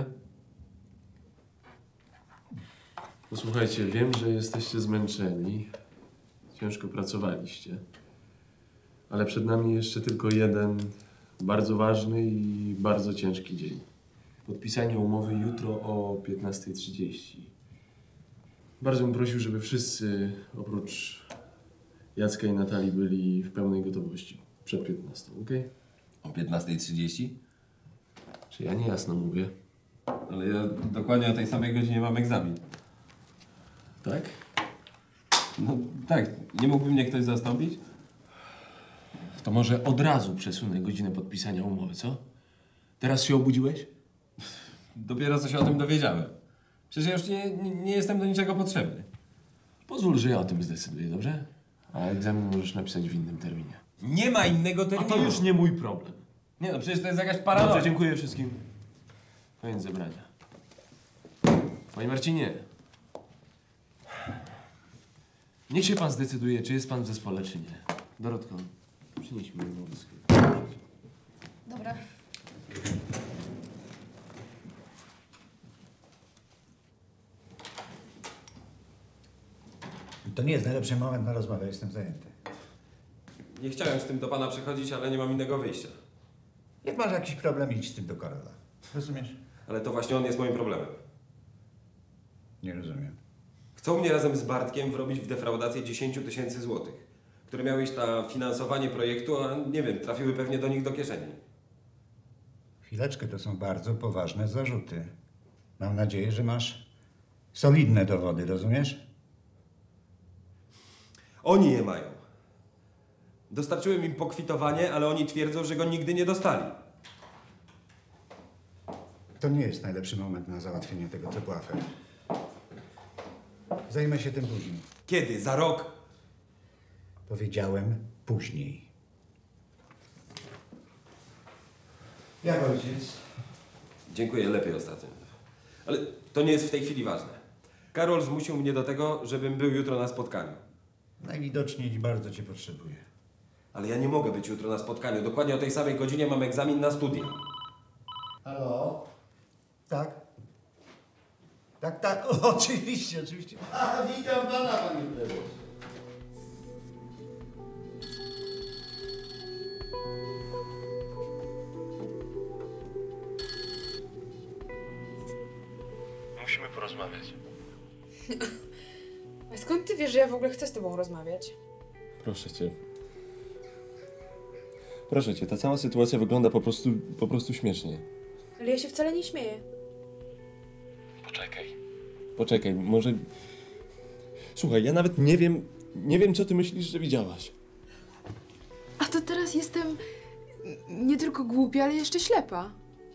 Posłuchajcie, wiem, że jesteście zmęczeni. Ciężko pracowaliście. Ale przed nami jeszcze tylko jeden bardzo ważny i bardzo ciężki dzień. Podpisanie umowy jutro o piętnasta trzydzieści. Bardzo bym prosił, żeby wszyscy oprócz Jacka i Natalii byli w pełnej gotowości przed piętnastą, okej? Okay? O piętnasta trzydzieści? Czy ja nie jasno mówię? Ale ja dokładnie o tej samej godzinie mam egzamin. Tak? No tak, nie mógłby mnie ktoś zastąpić? To może od razu przesunę godzinę podpisania umowy, co? Teraz się obudziłeś? Dopiero co się o tym dowiedziałem. Przecież ja już nie, nie, nie jestem do niczego potrzebny. Pozwól, że ja o tym zdecyduję, dobrze? A egzamin możesz napisać w innym terminie. Nie ma innego terminu. A to już nie mój problem. Nie no, przecież to jest jakaś paradoks. Dobrze, dziękuję wszystkim. Koniec zebrania. Panie Marcinie. Niech się pan zdecyduje, czy jest pan w zespole, czy nie. Dorotko, przynieś mi wózkę. Dobra. To nie jest najlepszy moment na rozmowę, jestem zajęty. Nie chciałem z tym do pana przychodzić, ale nie mam innego wyjścia. Jak masz jakiś problem, idź z tym do Karola. Rozumiesz? Ale to właśnie on jest moim problemem. Nie rozumiem. Chcą mnie razem z Bartkiem wrobić w defraudację dziesięć tysięcy złotych, które miały iść na finansowanie projektu, a nie wiem, trafiły pewnie do nich do kieszeni. Chwileczkę, to są bardzo poważne zarzuty. Mam nadzieję, że masz solidne dowody, rozumiesz? Oni je mają. Dostarczyłem im pokwitowanie, ale oni twierdzą, że go nigdy nie dostali. To nie jest najlepszy moment na załatwienie tego typu afer. Zajmę się tym później. Kiedy? Za rok? Powiedziałem później. Jak ojciec? Dziękuję, lepiej ostatnio. Ale to nie jest w tej chwili ważne. Karol zmusił mnie do tego, żebym był jutro na spotkaniu. Najwidoczniej bardzo cię potrzebuję. Ale ja nie mogę być jutro na spotkaniu. Dokładnie o tej samej godzinie mam egzamin na studia. Halo? Tak? Tak, tak, o, oczywiście, oczywiście. A, witam pana, panie prezes. Musimy porozmawiać. A skąd ty wiesz, że ja w ogóle chcę z tobą rozmawiać? Proszę cię. Proszę cię, ta cała sytuacja wygląda po prostu, po prostu śmiesznie. Ale ja się wcale nie śmieję. Poczekaj. Poczekaj, może... Słuchaj, ja nawet nie wiem, nie wiem, co ty myślisz, że widziałaś. A to teraz jestem nie tylko głupia, ale jeszcze ślepa.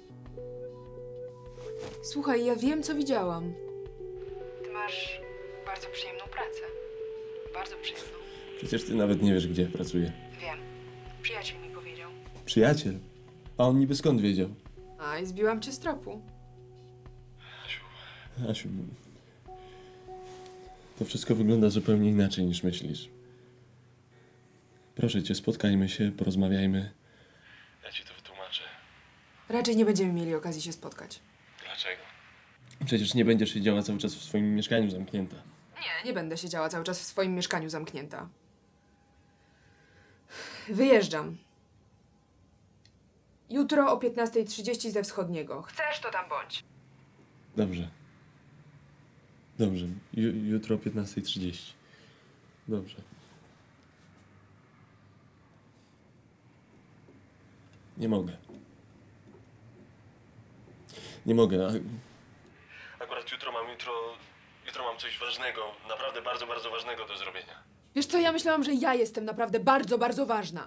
Słuchaj, ja wiem, co widziałam. Ty masz bardzo przyjemną pracę. Bardzo przyjemną. Przecież ty nawet nie wiesz, gdzie pracuję. Wiem. Przyjaciel mi powiedział. Przyjaciel? A on niby skąd wiedział? A, i zbiłam cię z tropu. Asiu, to wszystko wygląda zupełnie inaczej, niż myślisz. Proszę cię, spotkajmy się, porozmawiajmy. Ja ci to wytłumaczę. Raczej nie będziemy mieli okazji się spotkać. Dlaczego? Przecież nie będziesz siedziała cały czas w swoim mieszkaniu zamknięta. Nie, nie będę siedziała cały czas w swoim mieszkaniu zamknięta. Wyjeżdżam. Jutro o piętnastej trzydzieści ze wschodniego. Chcesz, to tam bądź. Dobrze. Dobrze. Ju jutro o piętnastej trzydzieści. Dobrze. Nie mogę. Nie mogę. A... Akurat jutro mam jutro... Jutro mam coś ważnego, naprawdę bardzo, bardzo ważnego do zrobienia. Wiesz co, ja myślałam, że ja jestem naprawdę bardzo, bardzo ważna.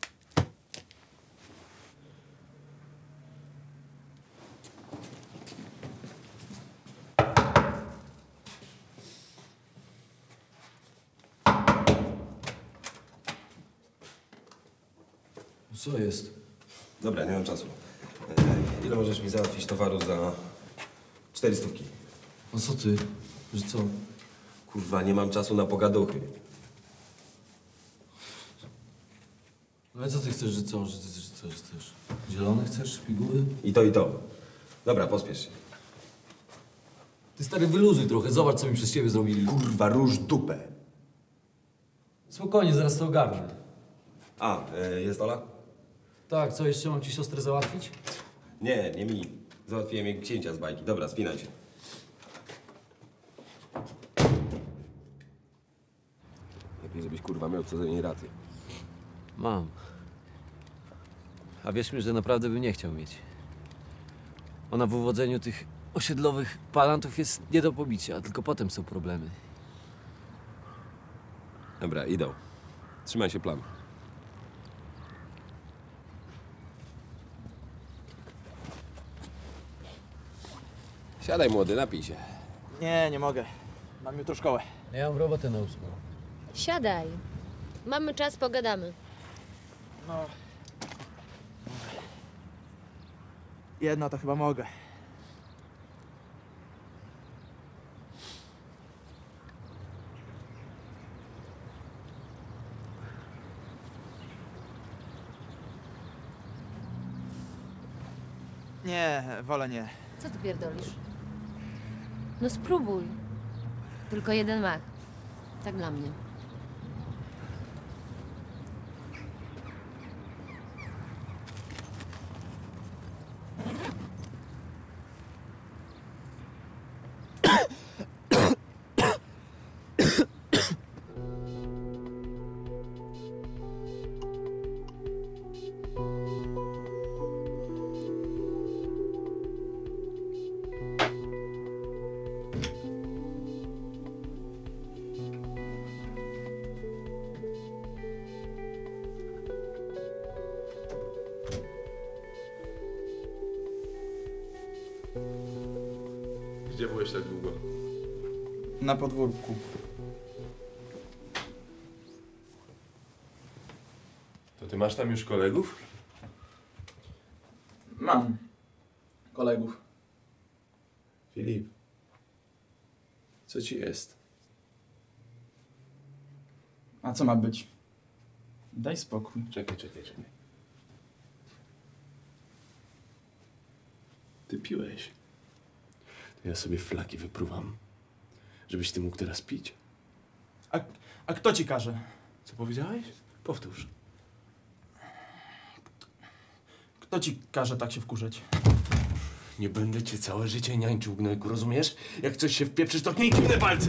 Co jest? Dobra, nie mam czasu. E, ile możesz mi załatwić towaru za cztery stówki? No co ty? Że co? Kurwa, nie mam czasu na pogaduchy. Ale co ty chcesz, że co? Że, że, że co że chcesz? Zielone chcesz? Piguły? I to, i to. Dobra, pospiesz się. Ty stary, wyluzuj trochę, zobacz co mi przez ciebie zrobili. Kurwa, róż dupę. Spokojnie, zaraz to ogarnę. A, e, jest Ola? Tak, co jeszcze mam ci siostrę załatwić? Nie, nie mi. Załatwiłem jej księcia z bajki. Dobra, spinaj się. Lepiej, żebyś kurwa miał co do niej rację. Mam. A wierz mi, że naprawdę bym nie chciał mieć. Ona w uwodzeniu tych osiedlowych palantów jest nie do pobicia, tylko potem są problemy. Dobra, idą. Trzymaj się planu. Siadaj młody, napij się. Nie, nie mogę. Mam jutro szkołę. Ja mam robotę na ósmą. Siadaj. Mamy czas, pogadamy. No. Jedno to chyba mogę. Nie, wolę nie. Co ty pierdolisz? No spróbuj. Tylko jeden mach. Tak dla mnie. Gdzie byłeś tak długo? Na podwórku. To ty masz tam już kolegów? Mam kolegów. Filip, co ci jest? A co ma być? Daj spokój. Czekaj, czekaj, czekaj. Ty piłeś. To ja sobie flaki wypruwam, żebyś ty mógł teraz pić. A, a kto ci każe? Co powiedziałeś? Powtórz. Kto ci każe tak się wkurzać? Nie będę cię całe życie niańczył, gnojku, rozumiesz? Jak coś się wpieprzysz, to tnij kiwnę palce!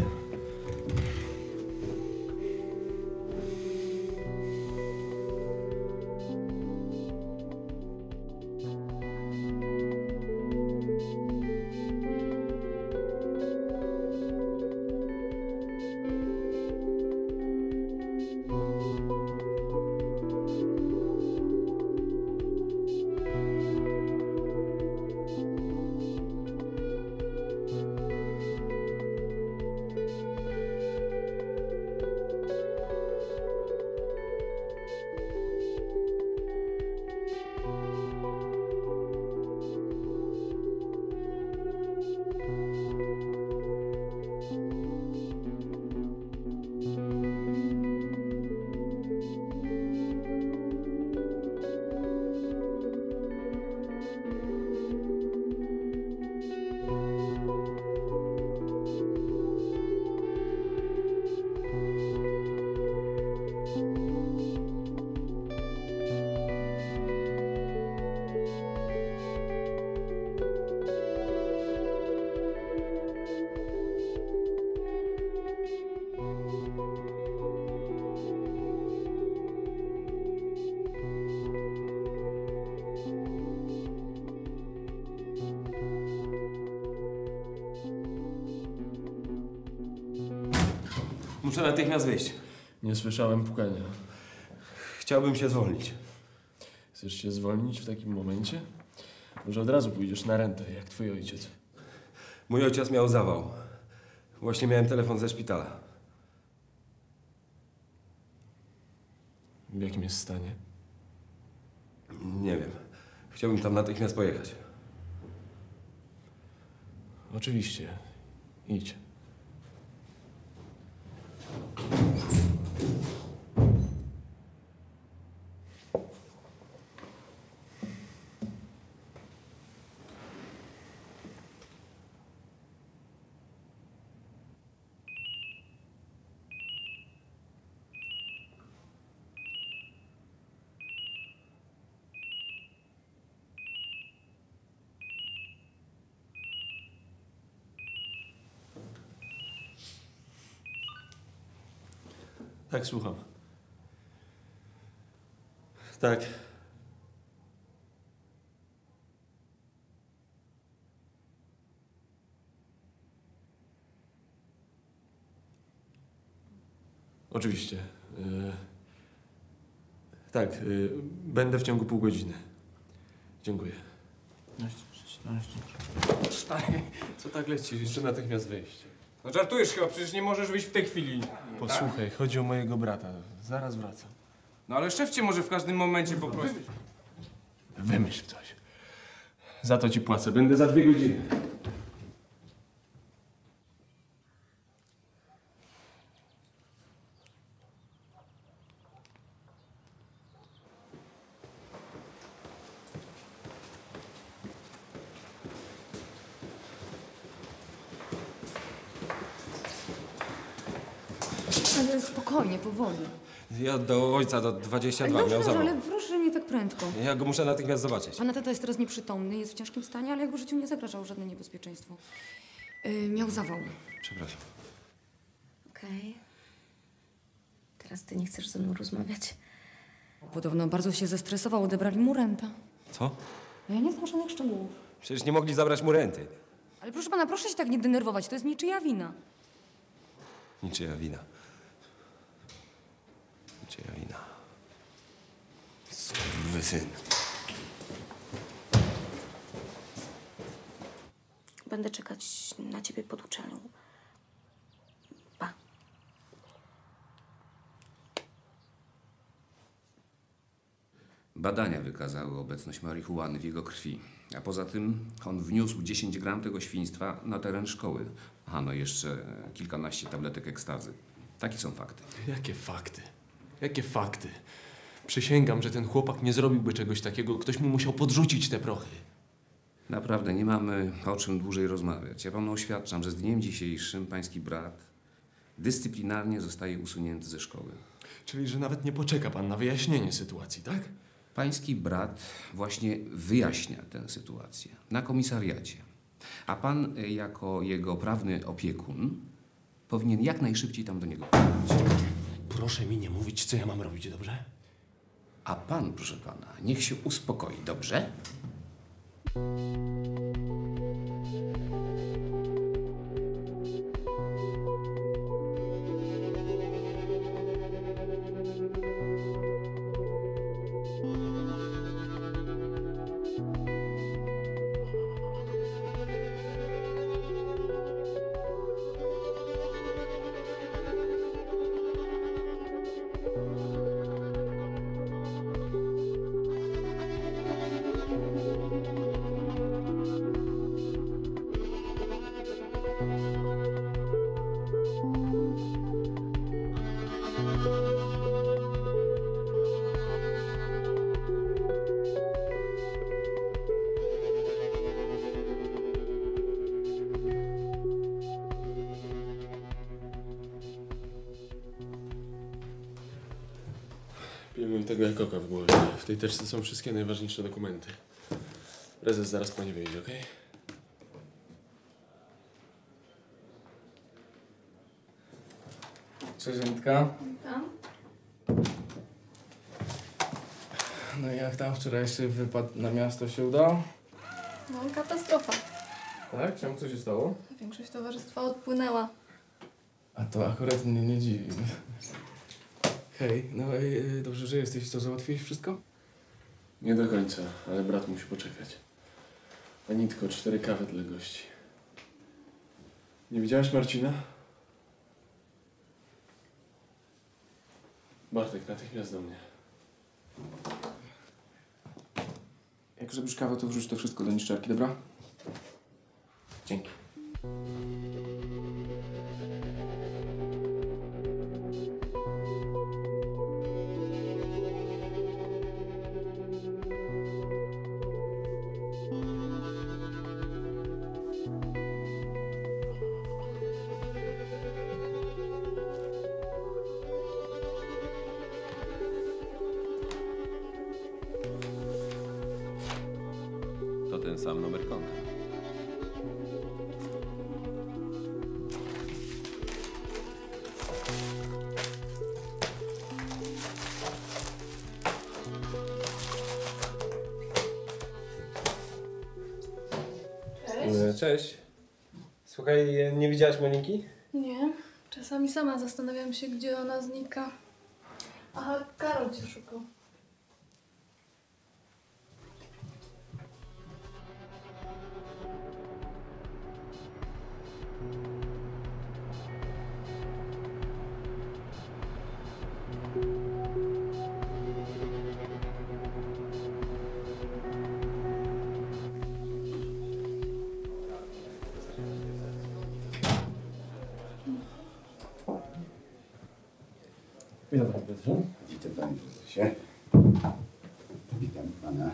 Muszę natychmiast wyjść. Nie słyszałem pukania. Chciałbym się zwolnić. Chcesz się zwolnić w takim momencie? Może od razu pójdziesz na rentę, jak twój ojciec. Mój ojciec miał zawał. Właśnie miałem telefon ze szpitala. W jakim jest stanie? Nie wiem. Chciałbym tam natychmiast pojechać. Oczywiście. Idź. Tak, słucham. Tak. Oczywiście. Yy, tak, yy, będę w ciągu pół godziny. Dziękuję. No, czternaście. Stary, co tak lecisz? Jeszcze natychmiast wyjść. No żartujesz chyba, przecież nie możesz wyjść w tej chwili. Posłuchaj, chodzi o mojego brata. Zaraz wracam. No ale szef cię może w każdym momencie poprosić. Wymyśl coś. Za to ci płacę. Będę za dwie godziny. Ale spokojnie, powoli. Ja do ojca do dwudziestego drugiego miał Dobrze, zawał. ale proszę nie tak prędko. Ja go muszę natychmiast zobaczyć. Pana tata jest teraz nieprzytomny, jest w ciężkim stanie, ale jego życiu nie zagrażało żadne niebezpieczeństwo. Yy, miał zawał. Przepraszam. Okej. Teraz ty nie chcesz ze mną rozmawiać? Podobno bardzo się zestresował, odebrali mu rentę. Co? Ja nie znam żadnych szczegółów. Przecież nie mogli zabrać mu renty. Ale proszę pana, proszę się tak nie denerwować, to jest niczyja wina. Niczyja wina. Niczyja wina. Syn. Będę czekać na ciebie pod uczelnią. Pa. Badania wykazały obecność marihuany w jego krwi. A poza tym on wniósł dziesięć gram tego świństwa na teren szkoły. Aha, no i jeszcze kilkanaście tabletek ekstazy. Takie są fakty. Jakie fakty? Jakie fakty? Przysięgam, że ten chłopak nie zrobiłby czegoś takiego. Ktoś mu musiał podrzucić te prochy. Naprawdę, nie mamy o czym dłużej rozmawiać. Ja panu oświadczam, że z dniem dzisiejszym pański brat dyscyplinarnie zostaje usunięty ze szkoły. Czyli, że nawet nie poczeka pan na wyjaśnienie sytuacji, tak? Pański brat właśnie wyjaśnia tę sytuację na komisariacie. A pan, y, jako jego prawny opiekun, powinien jak najszybciej tam do niego pójść. Proszę mi nie mówić, co ja mam robić, dobrze? A pan, proszę pana, niech się uspokoi, dobrze? Pilnuj tego jak oka w głowie. W tej teczce są wszystkie najważniejsze dokumenty. Prezes zaraz po nie wyjdzie, okej? Cześć, Anitka. Tam? No i jak tam wczorajszy wypad na miasto się udał? No, katastrofa. Tak? Czemu? Co się stało? Większość towarzystwa odpłynęła. A to akurat mnie nie dziwi. Hej, no i y, dobrze, że jesteś. Co, załatwiłeś wszystko? Nie do końca, ale brat musi poczekać. Anitko, cztery kawy dla gości. Nie widziałaś Marcina? Bartek, natychmiast do mnie. Jak zrobisz kawę, to wrzuć to wszystko do niszczarki, dobra? Dzięki. To ten sam numer konta. Cześć. Cześć. Słuchaj, nie widziałaś Moniki? Nie. Czasami sama zastanawiam się, gdzie ona znika. Aha, Karol cię szukał. Witam panie Piotrze. Witam panie prezesie. Witam pana.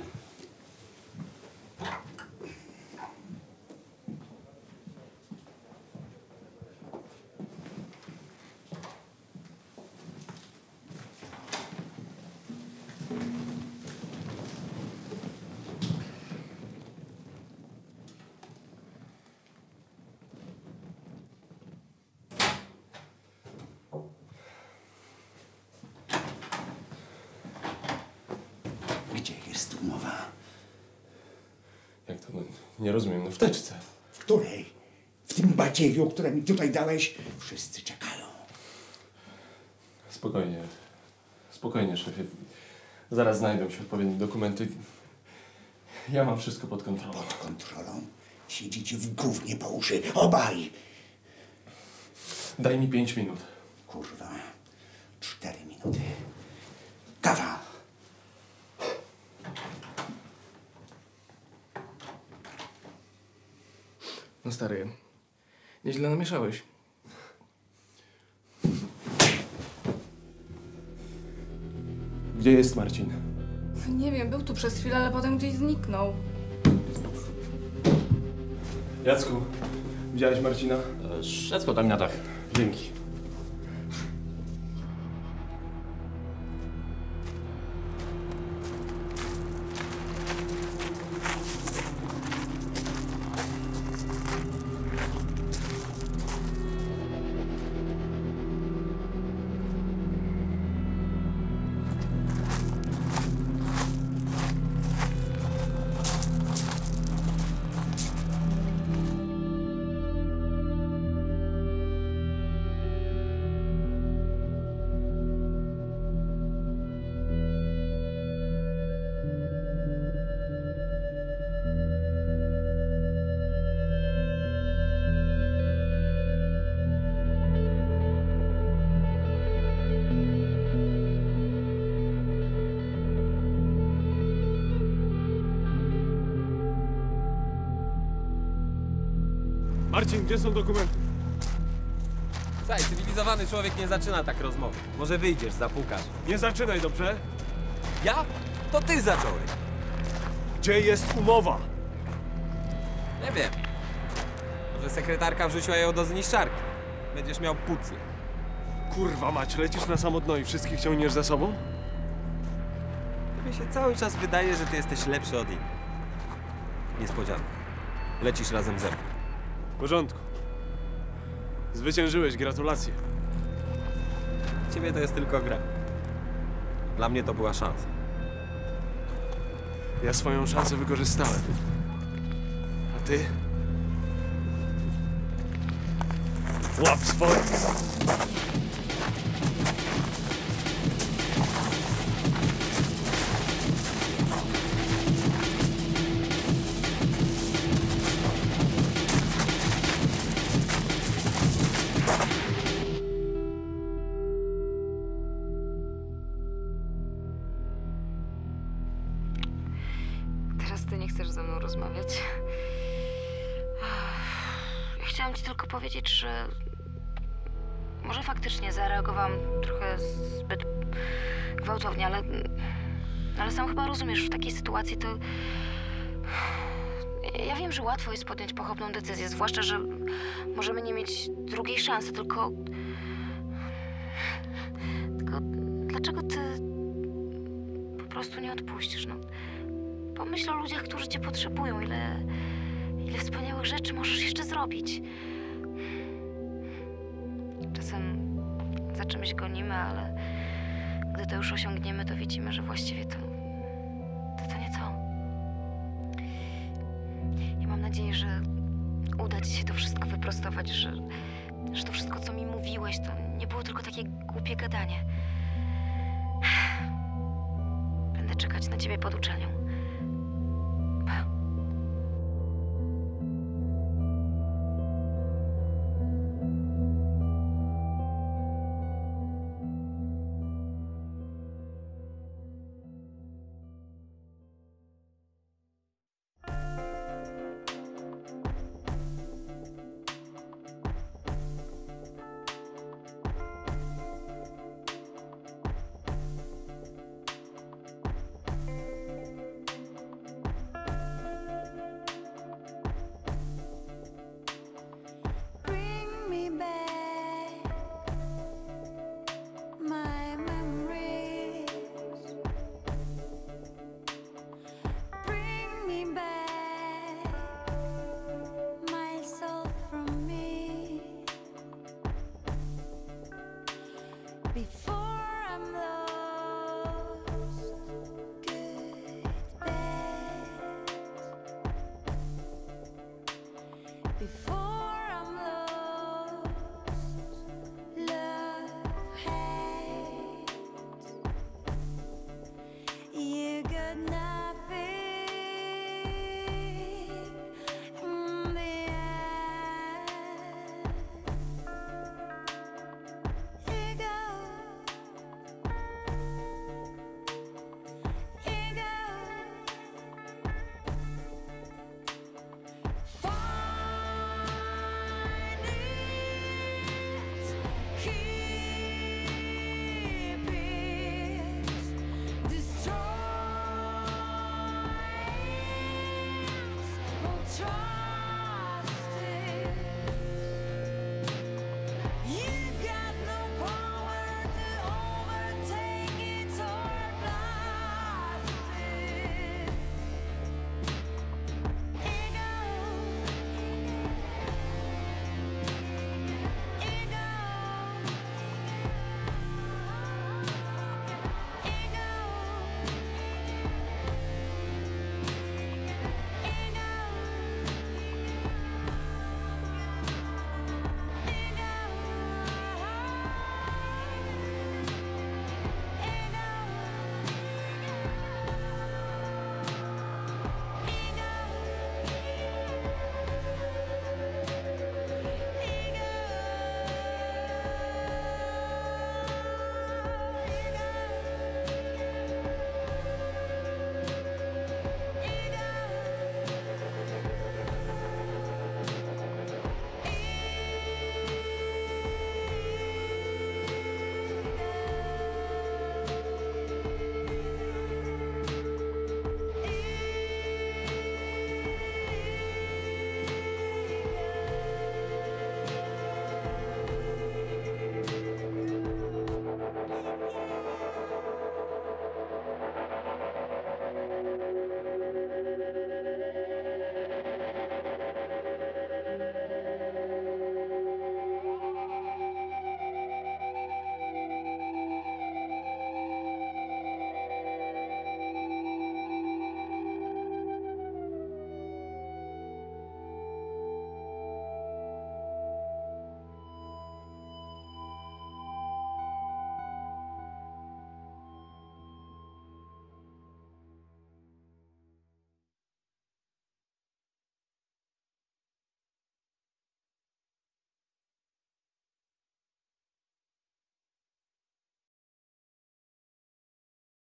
Gdzie jest umowa? Jak to? No, nie rozumiem, no w teczce. W której? W tym badzieju, które mi tutaj dałeś? Wszyscy czekają. Spokojnie. Spokojnie, szefie. Zaraz znajdą się odpowiednie dokumenty. Ja mam wszystko pod kontrolą. Pod kontrolą? Siedzicie w gównie po uszy. Obaj! Daj mi pięć minut. Kurwa. Cztery minuty. Kawa! No stary, nieźle namieszałeś. Gdzie jest Marcin? Nie wiem, był tu przez chwilę, ale potem gdzieś zniknął. Jacku, widziałeś Marcina? Szedł potem na dach. Dzięki. Marcin, gdzie są dokumenty? Słuchaj, cywilizowany człowiek nie zaczyna tak rozmowy. Może wyjdziesz, zapukasz. Nie zaczynaj, dobrze? Ja? To ty zacząłeś. Gdzie jest umowa? Nie wiem. Może sekretarka wrzuciła ją do zniszczarki. Będziesz miał pucy. Kurwa mać, lecisz na samotno i wszystkich ciągniesz za sobą? Mi się cały czas wydaje, że ty jesteś lepszy od innych. Niespodzianka. Lecisz razem ze mną. W porządku. Zwyciężyłeś, gratulacje. Ciebie to jest tylko gra. Dla mnie to była szansa. Ja swoją szansę wykorzystałem. A ty? Łap swoje! Teraz ty nie chcesz ze mną rozmawiać. Ja chciałam ci tylko powiedzieć, że może faktycznie zareagowałam trochę zbyt gwałtownie, ale, ale sam chyba rozumiesz, w takiej sytuacji to... Ja wiem, że łatwo jest podjąć pochopną decyzję, zwłaszcza, że możemy nie mieć drugiej szansy, tylko... Tylko dlaczego ty po prostu nie odpuścisz, no? Pomyśl o ludziach, którzy cię potrzebują, ile, ile wspaniałych rzeczy możesz jeszcze zrobić. Czasem za czymś gonimy, ale gdy to już osiągniemy, to widzimy, że właściwie to, to, to nie to. Ja mam nadzieję, że uda ci się to wszystko wyprostować, że, że to wszystko, co mi mówiłeś, to nie było tylko takie głupie gadanie. Będę czekać na ciebie pod uczelnią. Pa. before